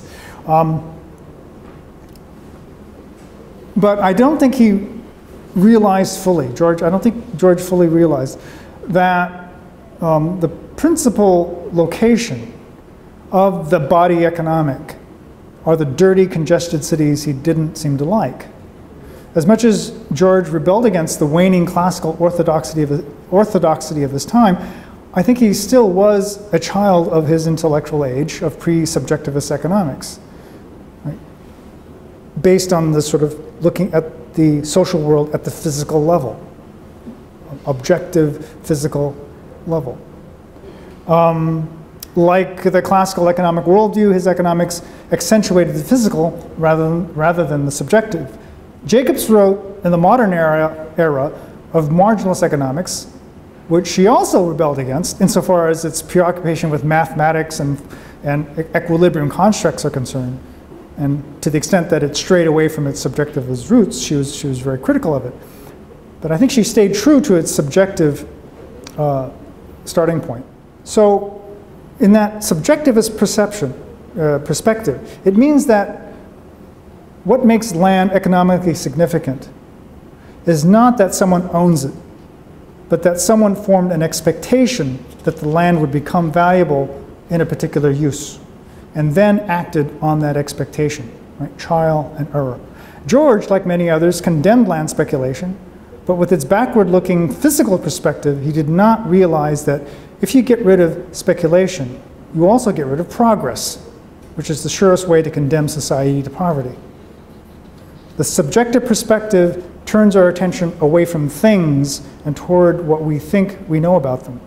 But I don't think he realized fully, I don't think George fully realized that the principal location of the body economic are the dirty, congested cities he didn't seem to like. As much as George rebelled against the waning classical orthodoxy of his time, I think he still was a child of his intellectual age, of pre-subjectivist economics, right? Based on the sort of looking at the social world at the physical level, objective physical level. Like the classical economic worldview, his economics accentuated the physical rather than the subjective. Jacobs wrote in the modern era of marginalist economics, which he also rebelled against insofar as its preoccupation with mathematics and equilibrium constructs are concerned. And to the extent that it strayed away from its subjectivist roots, she was very critical of it. But I think she stayed true to its subjective starting point. So in that subjectivist perspective, it means that what makes land economically significant is not that someone owns it, but that someone formed an expectation that the land would become valuable in a particular use, and then acted on that expectation, right? Trial and error. George, like many others, condemned land speculation, but with its backward-looking physical perspective, he did not realize that if you get rid of speculation, you also get rid of progress, which is the surest way to condemn society to poverty. The subjective perspective turns our attention away from things and toward what we think we know about them.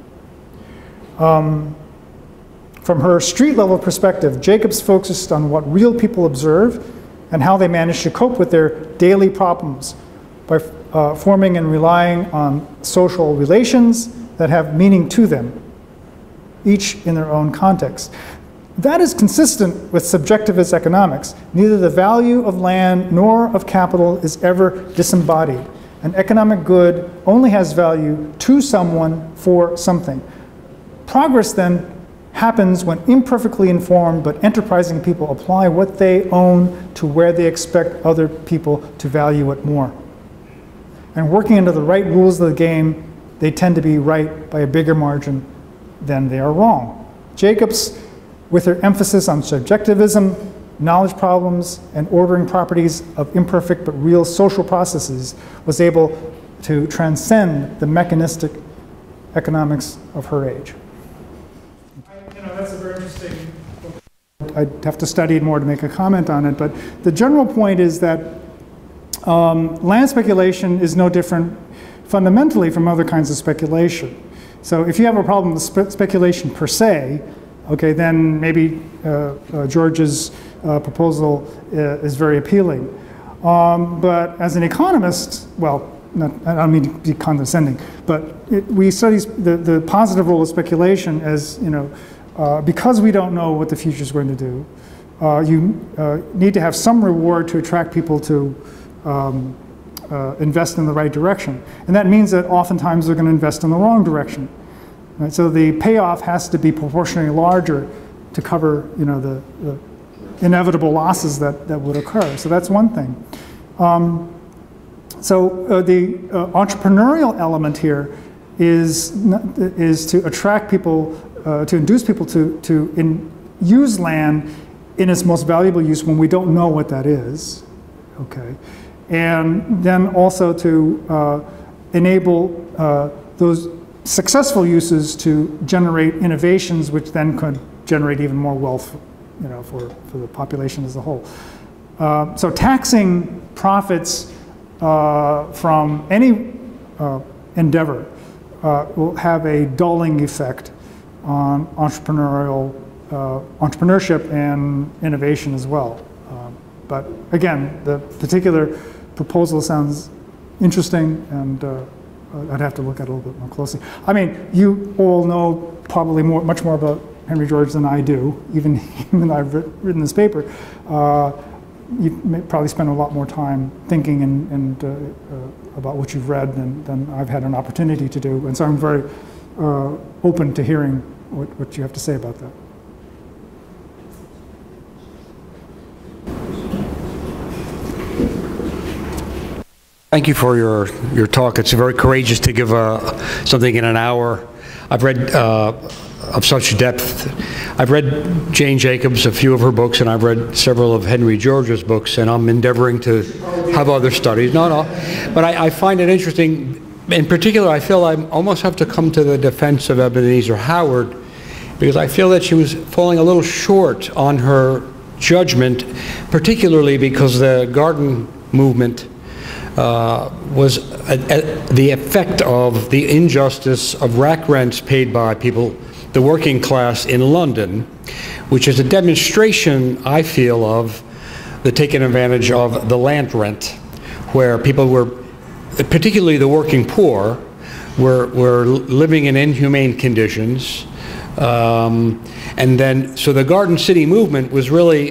From her street-level perspective, Jacobs focused on what real people observe and how they manage to cope with their daily problems by forming and relying on social relations that have meaning to them, each in their own context. That is consistent with subjectivist economics. Neither the value of land nor of capital is ever disembodied. An economic good only has value to someone for something. Progress then happens when imperfectly informed but enterprising people apply what they own to where they expect other people to value it more. And working under the right rules of the game, they tend to be right by a bigger margin than they are wrong. Jacobs, with her emphasis on subjectivism, knowledge problems, and ordering properties of imperfect but real social processes, was able to transcend the mechanistic economics of her age. That's a very interesting book. I'd have to study it more to make a comment on it, but the general point is that land speculation is no different fundamentally from other kinds of speculation. So if you have a problem with speculation per se, okay, then maybe George's proposal is very appealing. But as an economist, well, I don't mean to be condescending, but we study the positive role of speculation as, because we don't know what the future is going to do, you need to have some reward to attract people to invest in the right direction. And that means that oftentimes they're going to invest in the wrong direction. Right? So the payoff has to be proportionally larger to cover the inevitable losses that would occur. So that's one thing. The entrepreneurial element here is to attract people, to induce people to use land in its most valuable use when we don't know what that is. Okay. And then also to enable those successful uses to generate innovations, which then could generate even more wealth, for the population as a whole. So taxing profits from any endeavor will have a dulling effect on entrepreneurship and innovation as well. But again, the particular proposal sounds interesting, and I'd have to look at it a little bit more closely. I mean, you all know probably much more about Henry George than I do, even though I've written this paper. You may probably spend a lot more time thinking and about what you've read than I've had an opportunity to do, and so I'm very open to hearing what you have to say about that. Thank you for your talk. It's very courageous to give something in an hour. I've read of such depth. I've read Jane Jacobs, a few of her books, and I've read several of Henry George's books, and I'm endeavoring to have other studies. No, but I find it interesting. In particular, I feel I almost have to come to the defense of Ebenezer Howard, because I feel that she was falling a little short on her judgment, particularly because the garden movement was the effect of the injustice of rack rents paid by people, the working class in London, which is a demonstration, I feel, of the taking advantage of the land rent, where people were, particularly the working poor, were living in inhumane conditions. And then, so the Garden City movement was really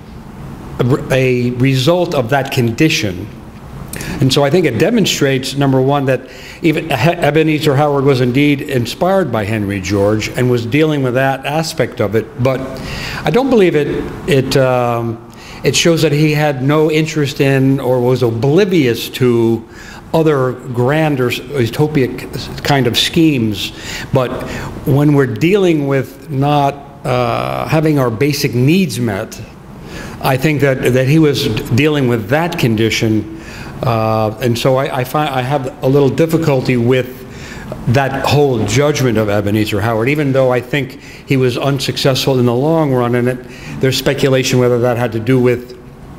a result of that condition. And so I think it demonstrates, number one, that even Ebenezer Howard was indeed inspired by Henry George and was dealing with that aspect of it. But I don't believe it shows that he had no interest in or was oblivious to other grander utopic kind of schemes. But when we're dealing with not having our basic needs met, I think that he was dealing with that condition. And so I find I have a little difficulty with that whole judgment of Ebenezer Howard, even though I think he was unsuccessful in the long run. And there's speculation whether that had to do with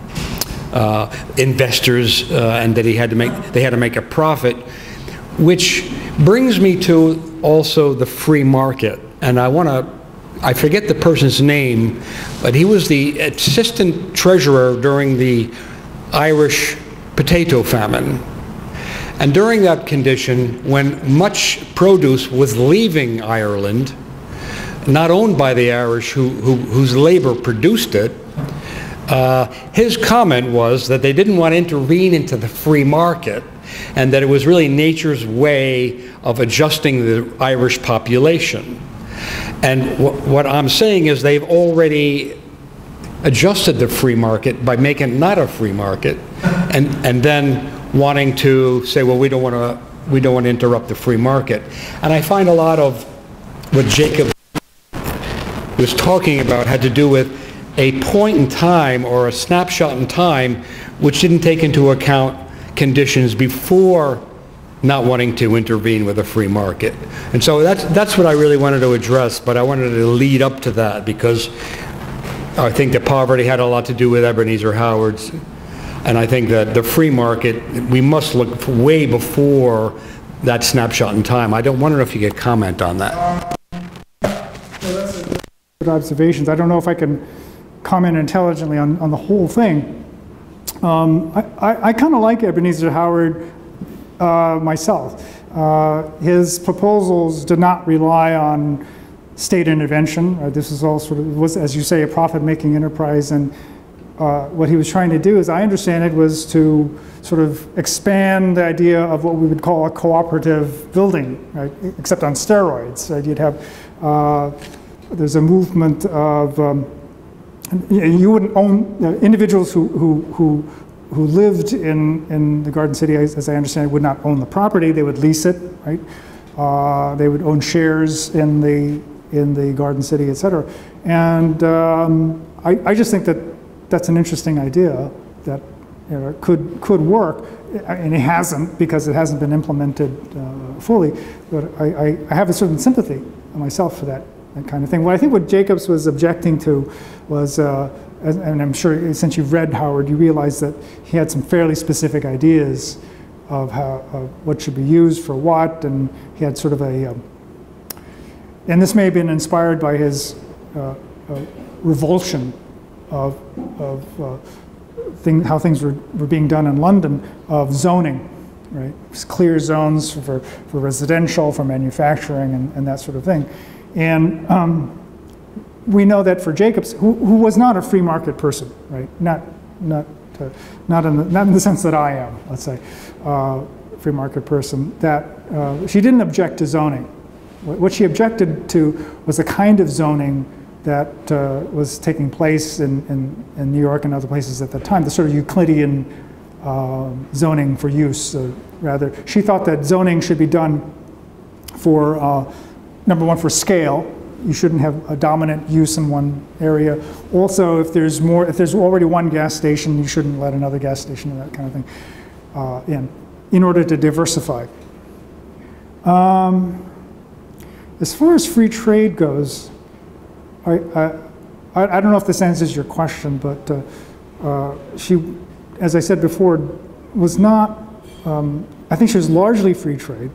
investors and that they had to make a profit, which brings me to also the free market. And I forget the person's name, but he was the assistant treasurer during the Irish potato famine. And during that condition, when much produce was leaving Ireland, not owned by the Irish whose labor produced it, his comment was that they didn't want to intervene into the free market, and that it was really nature's way of adjusting the Irish population. And what I'm saying is they've already adjusted the free market by making it not a free market, and then wanting to say, well, we don't want to interrupt the free market. And I find a lot of what Jacob was talking about had to do with a point in time or a snapshot in time which didn't take into account conditions before not wanting to intervene with a free market. And so that's what I really wanted to address, but I wanted to lead up to that because I think that poverty had a lot to do with Ebenezer Howard's, and I think that the free market, we must look way before that snapshot in time. I wonder if you could comment on that. Well, that's good observations. I don't know if I can comment intelligently on the whole thing. I kind of like Ebenezer Howard myself. His proposals did not rely on state intervention. This is all sort of, was, as you say, a profit-making enterprise, and what he was trying to do, as I understand it, was to sort of expand the idea of what we would call a cooperative building, right? Except on steroids. Right? You'd have, there's a movement of, you wouldn't own, individuals who lived in the Garden City, as I understand it, would not own the property. They would lease it, right? They would own shares in the Garden City, et cetera. And I just think that that's an interesting idea that could work, and it hasn't because it hasn't been implemented fully. But I have a certain sympathy myself for that kind of thing. Well, I think what Jacobs was objecting to was, and I'm sure since you've read Howard, you realize that he had some fairly specific ideas of what should be used for what, and he had sort of a, and this may have been inspired by his revulsion of how things were being done in London, of zoning, right? Clear zones for residential, for manufacturing, and that sort of thing. And we know that for Jacobs, who was not a free market person, right? Not in the sense that I am, let's say, free market person, that she didn't object to zoning. What she objected to was the kind of zoning that was taking place in New York and other places at the time, the sort of Euclidean zoning for use, rather. She thought that zoning should be done for, number one, for scale, you shouldn't have a dominant use in one area. Also, if there's already one gas station, you shouldn't let another gas station and that kind of thing in order to diversify. As far as free trade goes, I don't know if this answers your question, but she, as I said before, was not, I think she was largely free trade,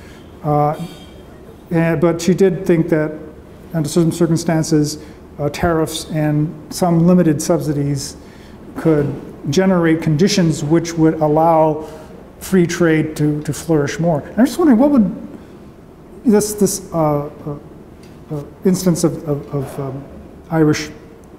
but she did think that under certain circumstances, tariffs and some limited subsidies could generate conditions which would allow free trade to flourish more. And I'm just wondering, what would this instance of Irish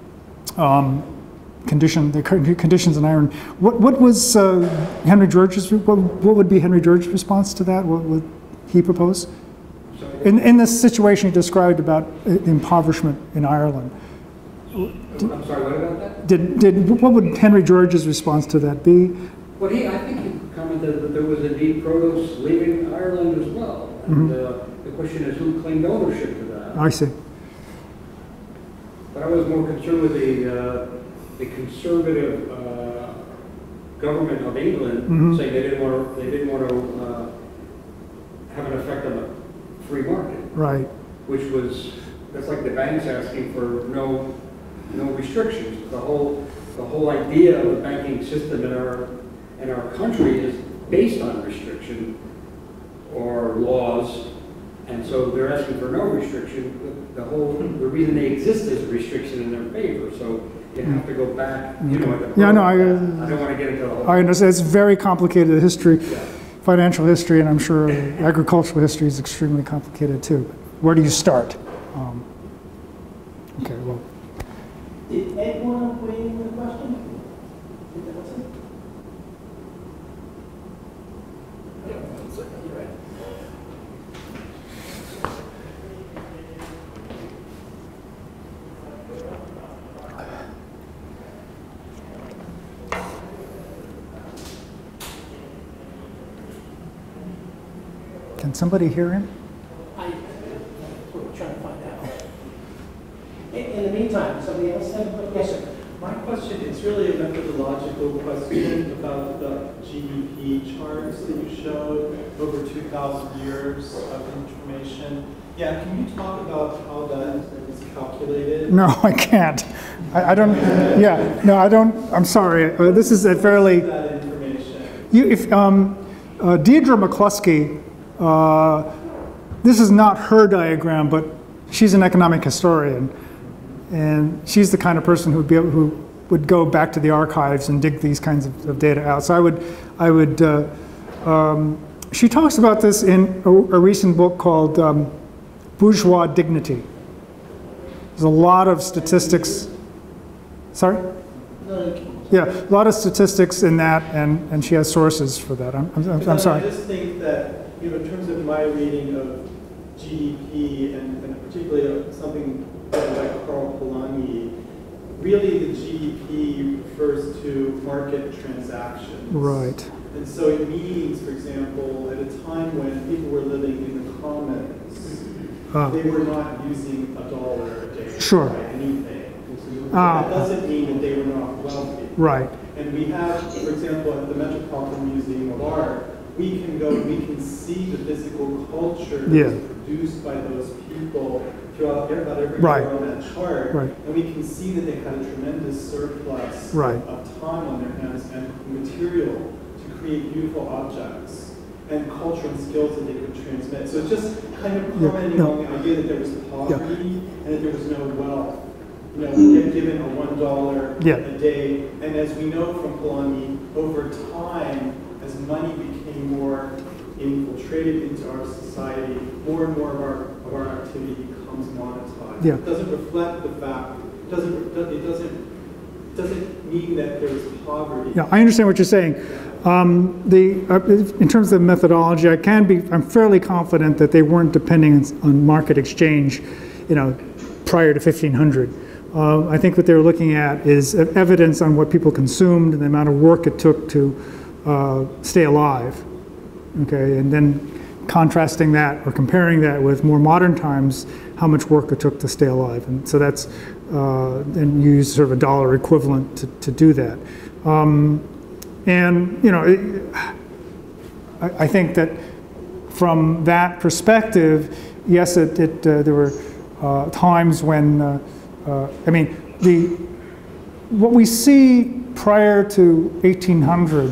the conditions in Ireland, what was Henry George's, what would be Henry George's response to that? What would he propose? In this situation you described about impoverishment in Ireland. I'm sorry, what about that? What would Henry George's response to that be? Well, I think he commented that there was indeed produce leaving Ireland as well. And the question is who claimed ownership to that. I see. But I was more concerned with the conservative government of England saying they didn't want to have an effect on the free market. Right. That's like the banks asking for no restrictions. The whole idea of the banking system in our country is based on restriction or laws, and so they're asking for no restriction. The reason they exist is a restriction in their favor. So you have to go back. You know, yeah, no, I don't want to get into the whole. I understand. It's very complicated history. Yeah. Financial history, and I'm sure agricultural history is extremely complicated too. Where do you start? Okay, well. Did Ed want to weigh in with a question? You're right. Can somebody hear him? That's what we're trying to find out. In the meantime, somebody else have a quick question? My question is really a methodological question about the GDP charts that you showed over 2,000 years of information. Yeah, can you talk about how that is calculated? No, I can't. I don't. Yeah, no, I don't. I'm sorry. This is a fairly. That information. Deirdre McCluskey. This is not her diagram, but she's an economic historian, and she's the kind of person who would go back to the archives and dig these kinds of data out. So she talks about this in a recent book called Bourgeois Dignity. There's a lot of statistics. Sorry? Yeah, a lot of statistics in that, and she has sources for that. I'm sorry. I just think that, in terms of my reading of GDP, and particularly something like Carl Polanyi, really the GDP refers to market transactions. Right. And so it means, for example, at a time when people were living in the commons, they were not using $1 a day to buy anything. That doesn't mean that they were not wealthy. Right. And we have, for example, at the Metropolitan Museum of Art, we can go, we can see the physical culture that was produced by those people throughout about everywhere on that chart. Right. And we can see that they had a tremendous surplus of time on their hands and material to create beautiful objects and culture and skills that they could transmit. So it's just kind of commenting on the idea that there was poverty and that there was no wealth. You know, given a $1 a day. And as we know from Polanyi, over time, as money became more infiltrated into our society, more and more of our activity becomes monetized. Yeah. It doesn't reflect the fact, it doesn't mean that there's poverty. Yeah, I understand what you're saying. In terms of methodology, I'm fairly confident that they weren't depending on market exchange, prior to 1500. I think what they were looking at is evidence on what people consumed and the amount of work it took to stay alive. Okay, and then contrasting that or comparing that with more modern times, how much work it took to stay alive. And so that's, and you use sort of a dollar equivalent to do that. And, you know, I think that from that perspective, yes, there were times when, I mean, what we see prior to 1800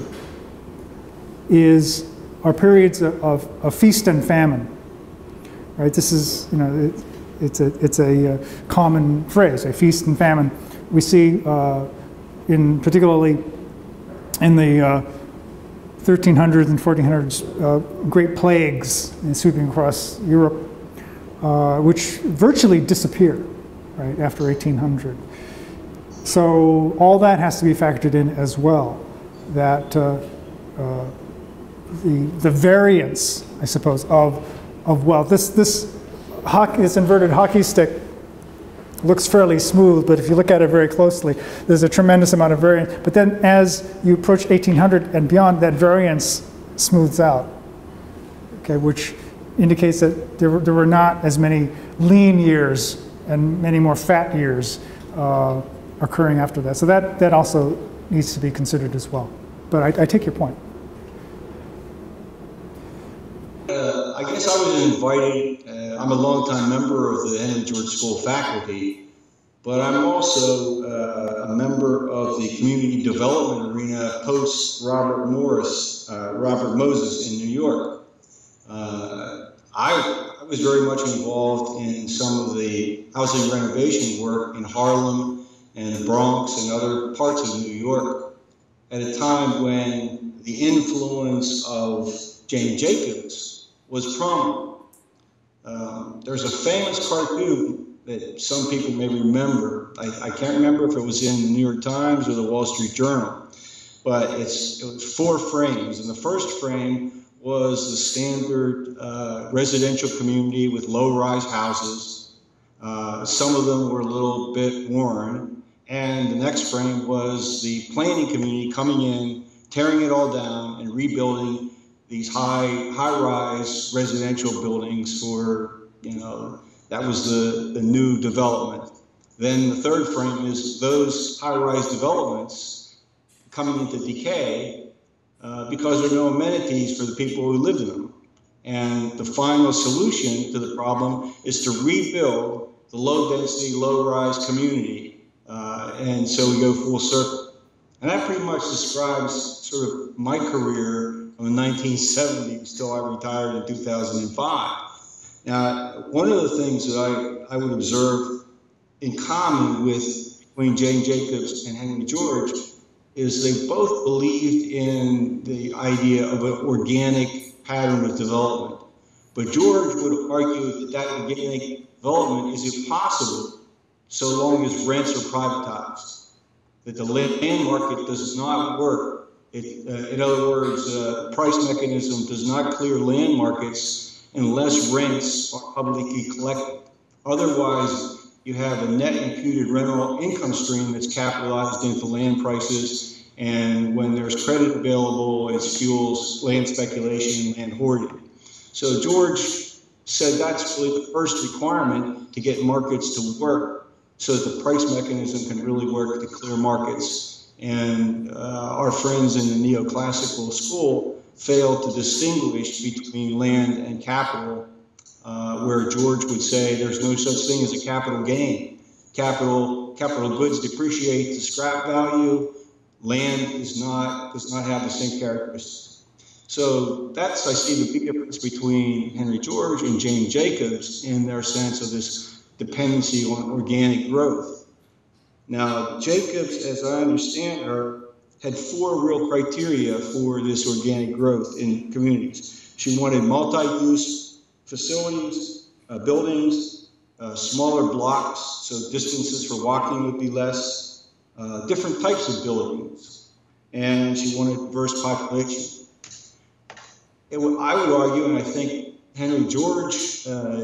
are periods of feast and famine, right? This is, you know, it's a common phrase, a feast and famine. We see particularly in the 1300s and 1400s, great plagues sweeping across Europe, which virtually disappear, right, after 1800. So all that has to be factored in as well, that the variance, I suppose, of wealth. This inverted hockey stick looks fairly smooth, but if you look at it very closely, there's a tremendous amount of variance. But then as you approach 1800 and beyond, that variance smooths out, okay, which indicates that there were not as many lean years and many more fat years occurring after that. So that also needs to be considered as well. But I take your point. I guess I was invited, I'm a longtime member of the Henry George School faculty, but I'm also a member of the community development arena post Robert Moses in New York. I was very much involved in some of the housing renovation work in Harlem and the Bronx and other parts of New York at a time when the influence of Jane Jacobs was prominent. There's a famous cartoon that some people may remember. I can't remember if it was in the New York Times or the Wall Street Journal, but it was 4 frames. And the first frame was the standard residential community with low-rise houses. Some of them were a little bit worn. And the next frame was the planning community coming in, tearing it all down, and rebuilding these high-rise residential buildings for, you know, that was the new development. Then the third frame is those high-rise developments coming into decay because there are no amenities for the people who lived in them. And the final solution to the problem is to rebuild the low-density, low-rise community. And so we go full circle. And that pretty much describes sort of my career from the 1970s till I retired in 2005. Now, one of the things that I would observe in common between Jane Jacobs and Henry George is they both believed in the idea of an organic pattern of development. But George would argue that organic development is impossible so long as rents are privatized, that the land market does not work. In other words, price mechanism does not clear land markets unless rents are publicly collected. Otherwise, you have a net imputed rental income stream that's capitalized into land prices, and when there's credit available, it fuels land speculation and land hoarding. So George said that's really the first requirement to get markets to work so that the price mechanism can really work to clear markets. And our friends in the neoclassical school failed to distinguish between land and capital, where George would say there's no such thing as a capital gain. Capital goods depreciate to scrap value. Land does not have the same characteristics. So I see the big difference between Henry George and Jane Jacobs in their sense of this dependency on organic growth. Now, Jacobs, as I understand her, had 4 real criteria for this organic growth in communities. She wanted multi-use facilities, buildings, smaller blocks, so distances for walking would be less, different types of buildings, and she wanted diverse population. I would argue, and I think Henry George,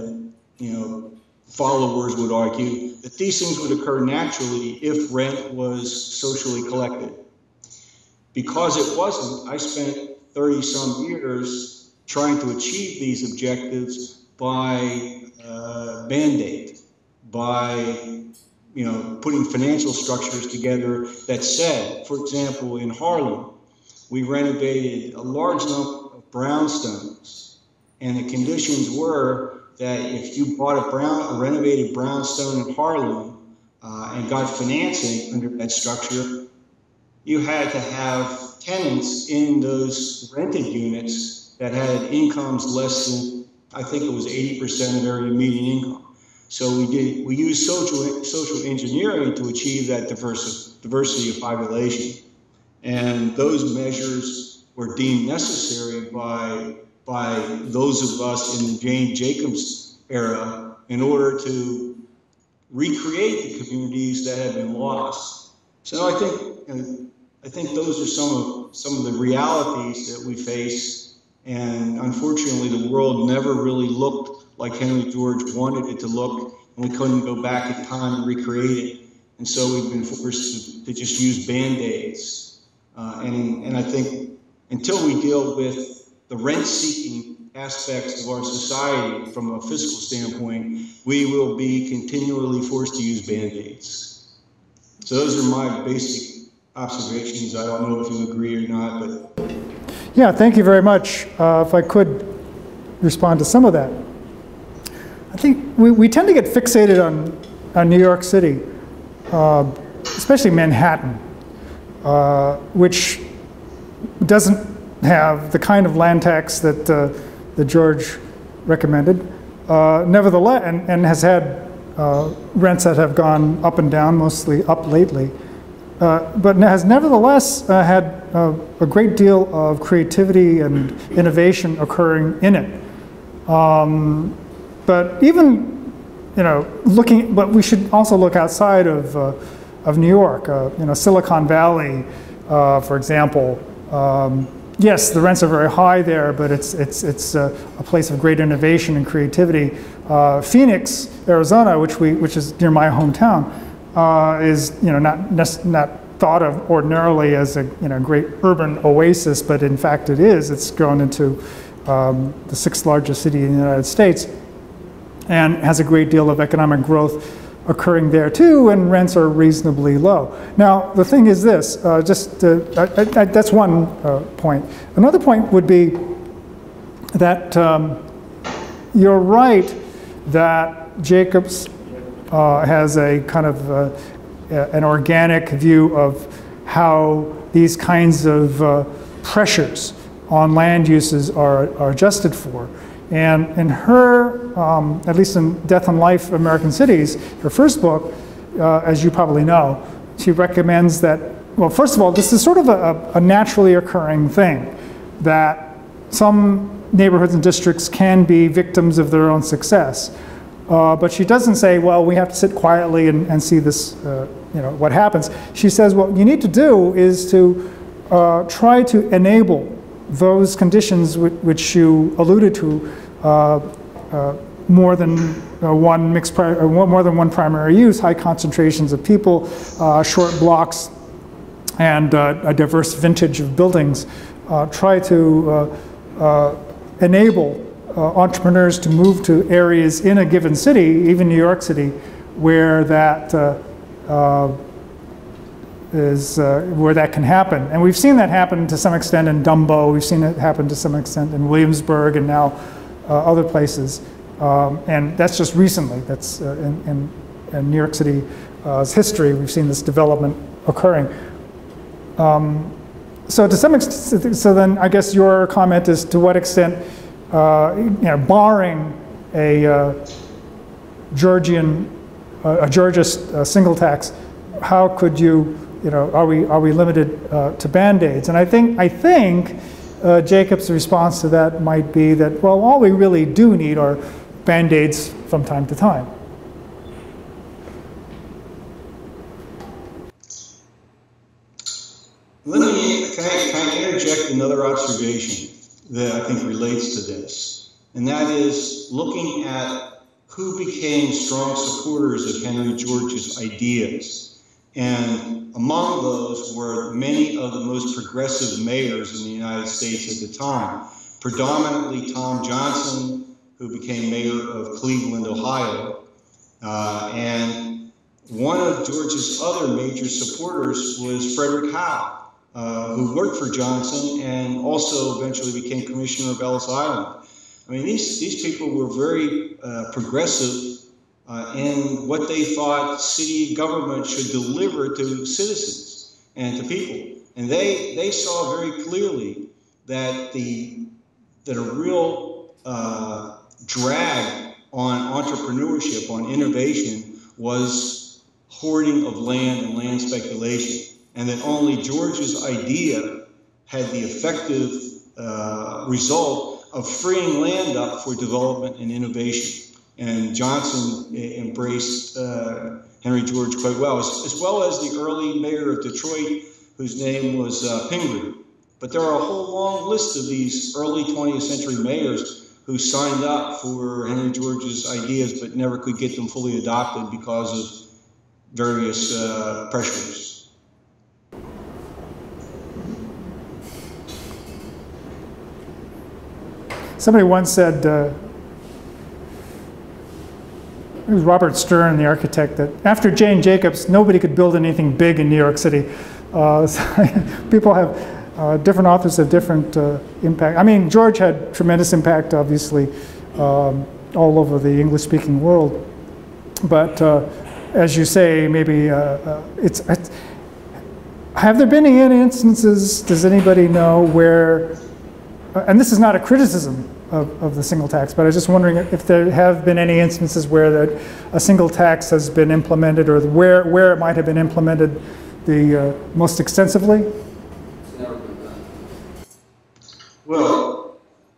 followers would argue that these things would occur naturally if rent was socially collected. Because it wasn't, I spent 30-some years trying to achieve these objectives by Band-Aid, by putting financial structures together that said, for example, in Harlem, we renovated a large number of brownstones, and the conditions were that if you bought a renovated brownstone in Harlem and got financing under that structure, you had to have tenants in those rented units that had incomes less than, I think it was 80% of area median income. So we used social engineering to achieve that diversity of population. And those measures were deemed necessary by those of us in the Jane Jacobs era in order to recreate the communities that had been lost. So I think those are some of the realities that we face, and unfortunately the world never really looked like Henry George wanted it to look, and we couldn't go back in time and recreate it. And so we've been forced to just use Band-Aids. And I think until we deal with the rent-seeking aspects of our society from a fiscal standpoint, we will be continually forced to use Band-Aids. So those are my basic observations. I don't know if you agree or not, but... Yeah, thank you very much. If I could respond to some of that. I think we tend to get fixated on New York City, especially Manhattan, which doesn't have the kind of land tax that George recommended. Nevertheless, and has had rents that have gone up and down, mostly up lately, but has nevertheless had a great deal of creativity and innovation occurring in it. But even, but we should also look outside of New York. Silicon Valley, for example. Yes, the rents are very high there, but it's a place of great innovation and creativity. Phoenix, Arizona, which is near my hometown, is not thought of ordinarily as a great urban oasis, but in fact it is. It's grown into the 6th largest city in the United States, and has a great deal of economic growth occurring there too, and rents are reasonably low. Now, the thing is this, that's one point. Another point would be that you're right that Jacobs has a kind of an organic view of how these kinds of pressures on land uses are adjusted for. And in her, at least in Death and Life of American Cities, her first book, as you probably know, she recommends that, well, first of all, this is sort of a naturally occurring thing, that some neighborhoods and districts can be victims of their own success. But she doesn't say, well, we have to sit quietly and see this, what happens. She says, what you need to do is to try to enable those conditions which you alluded to, more than one primary use, high concentrations of people, short blocks, and a diverse vintage of buildings. Try to enable entrepreneurs to move to areas in a given city, even New York City, where that where that can happen. And we've seen that happen to some extent in Dumbo. We've seen it happen to some extent in Williamsburg and now other places. And that's just recently. That's in New York City's history. We've seen this development occurring. So to some extent, so then I guess your comment is to what extent, barring a Georgia single tax, how could you, are we limited to Band-Aids? And I think Jacob's response to that might be that, well, all we really do need are Band-Aids from time to time. Can I interject another observation that I think relates to this? And that is looking at who became strong supporters of Henry George's ideas. And among those were many of the most progressive mayors in the United States at the time, predominantly Tom Johnson, who became mayor of Cleveland, Ohio. And one of George's other major supporters was Frederick Howe, who worked for Johnson and also eventually became commissioner of Ellis Island. I mean, these people were very progressive in what they thought city government should deliver to citizens and to people. And they saw very clearly that a real drag on entrepreneurship, on innovation, was hoarding of land and land speculation, and that only George's idea had the effective result of freeing land up for development and innovation. And Johnson embraced Henry George quite well, as well as the early mayor of Detroit, whose name was Pingree. But there are a whole long list of these early 20th century mayors who signed up for Henry George's ideas but never could get them fully adopted because of various pressures. Somebody once said, it was Robert Stern, the architect, that after Jane Jacobs, nobody could build anything big in New York City. People have, different authors have different impact. I mean, George had tremendous impact, obviously, all over the English-speaking world. But as you say, maybe have there been any instances, does anybody know, where, and this is not a criticism of the single tax, but I was just wondering if there have been any instances where a single tax has been implemented, or where it might have been implemented the most extensively? It's never been done. Well,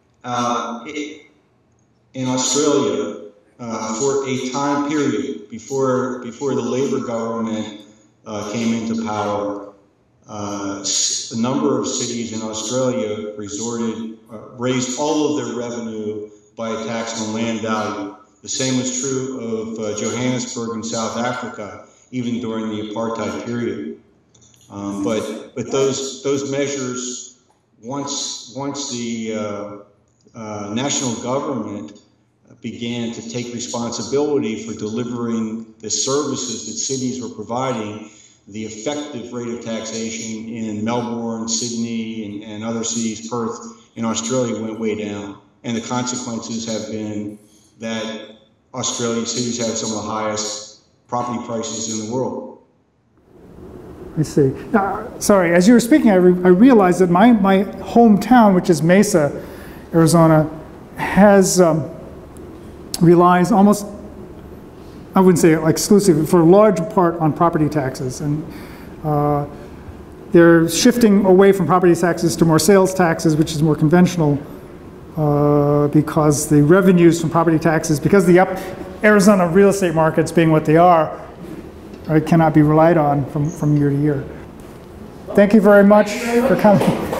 in Australia, for a time period before the Labour government came into power, a number of cities in Australia raised all of their revenue by a tax on land value. The same was true of Johannesburg in South Africa, even during the apartheid period. But those measures, once the national government began to take responsibility for delivering the services that cities were providing, the effective rate of taxation in Melbourne, Sydney, and other cities, Perth, in Australia went way down. And the consequences have been that Australian cities have some of the highest property prices in the world. I see. Now, sorry, as you were speaking, I realized that my hometown, which is Mesa, Arizona, relies almost, I wouldn't say exclusively, for a large part on property taxes. And they're shifting away from property taxes to more sales taxes, which is more conventional, because the revenues from property taxes, because the Arizona real estate markets being what they are, cannot be relied on from year to year. Thank you very much for coming.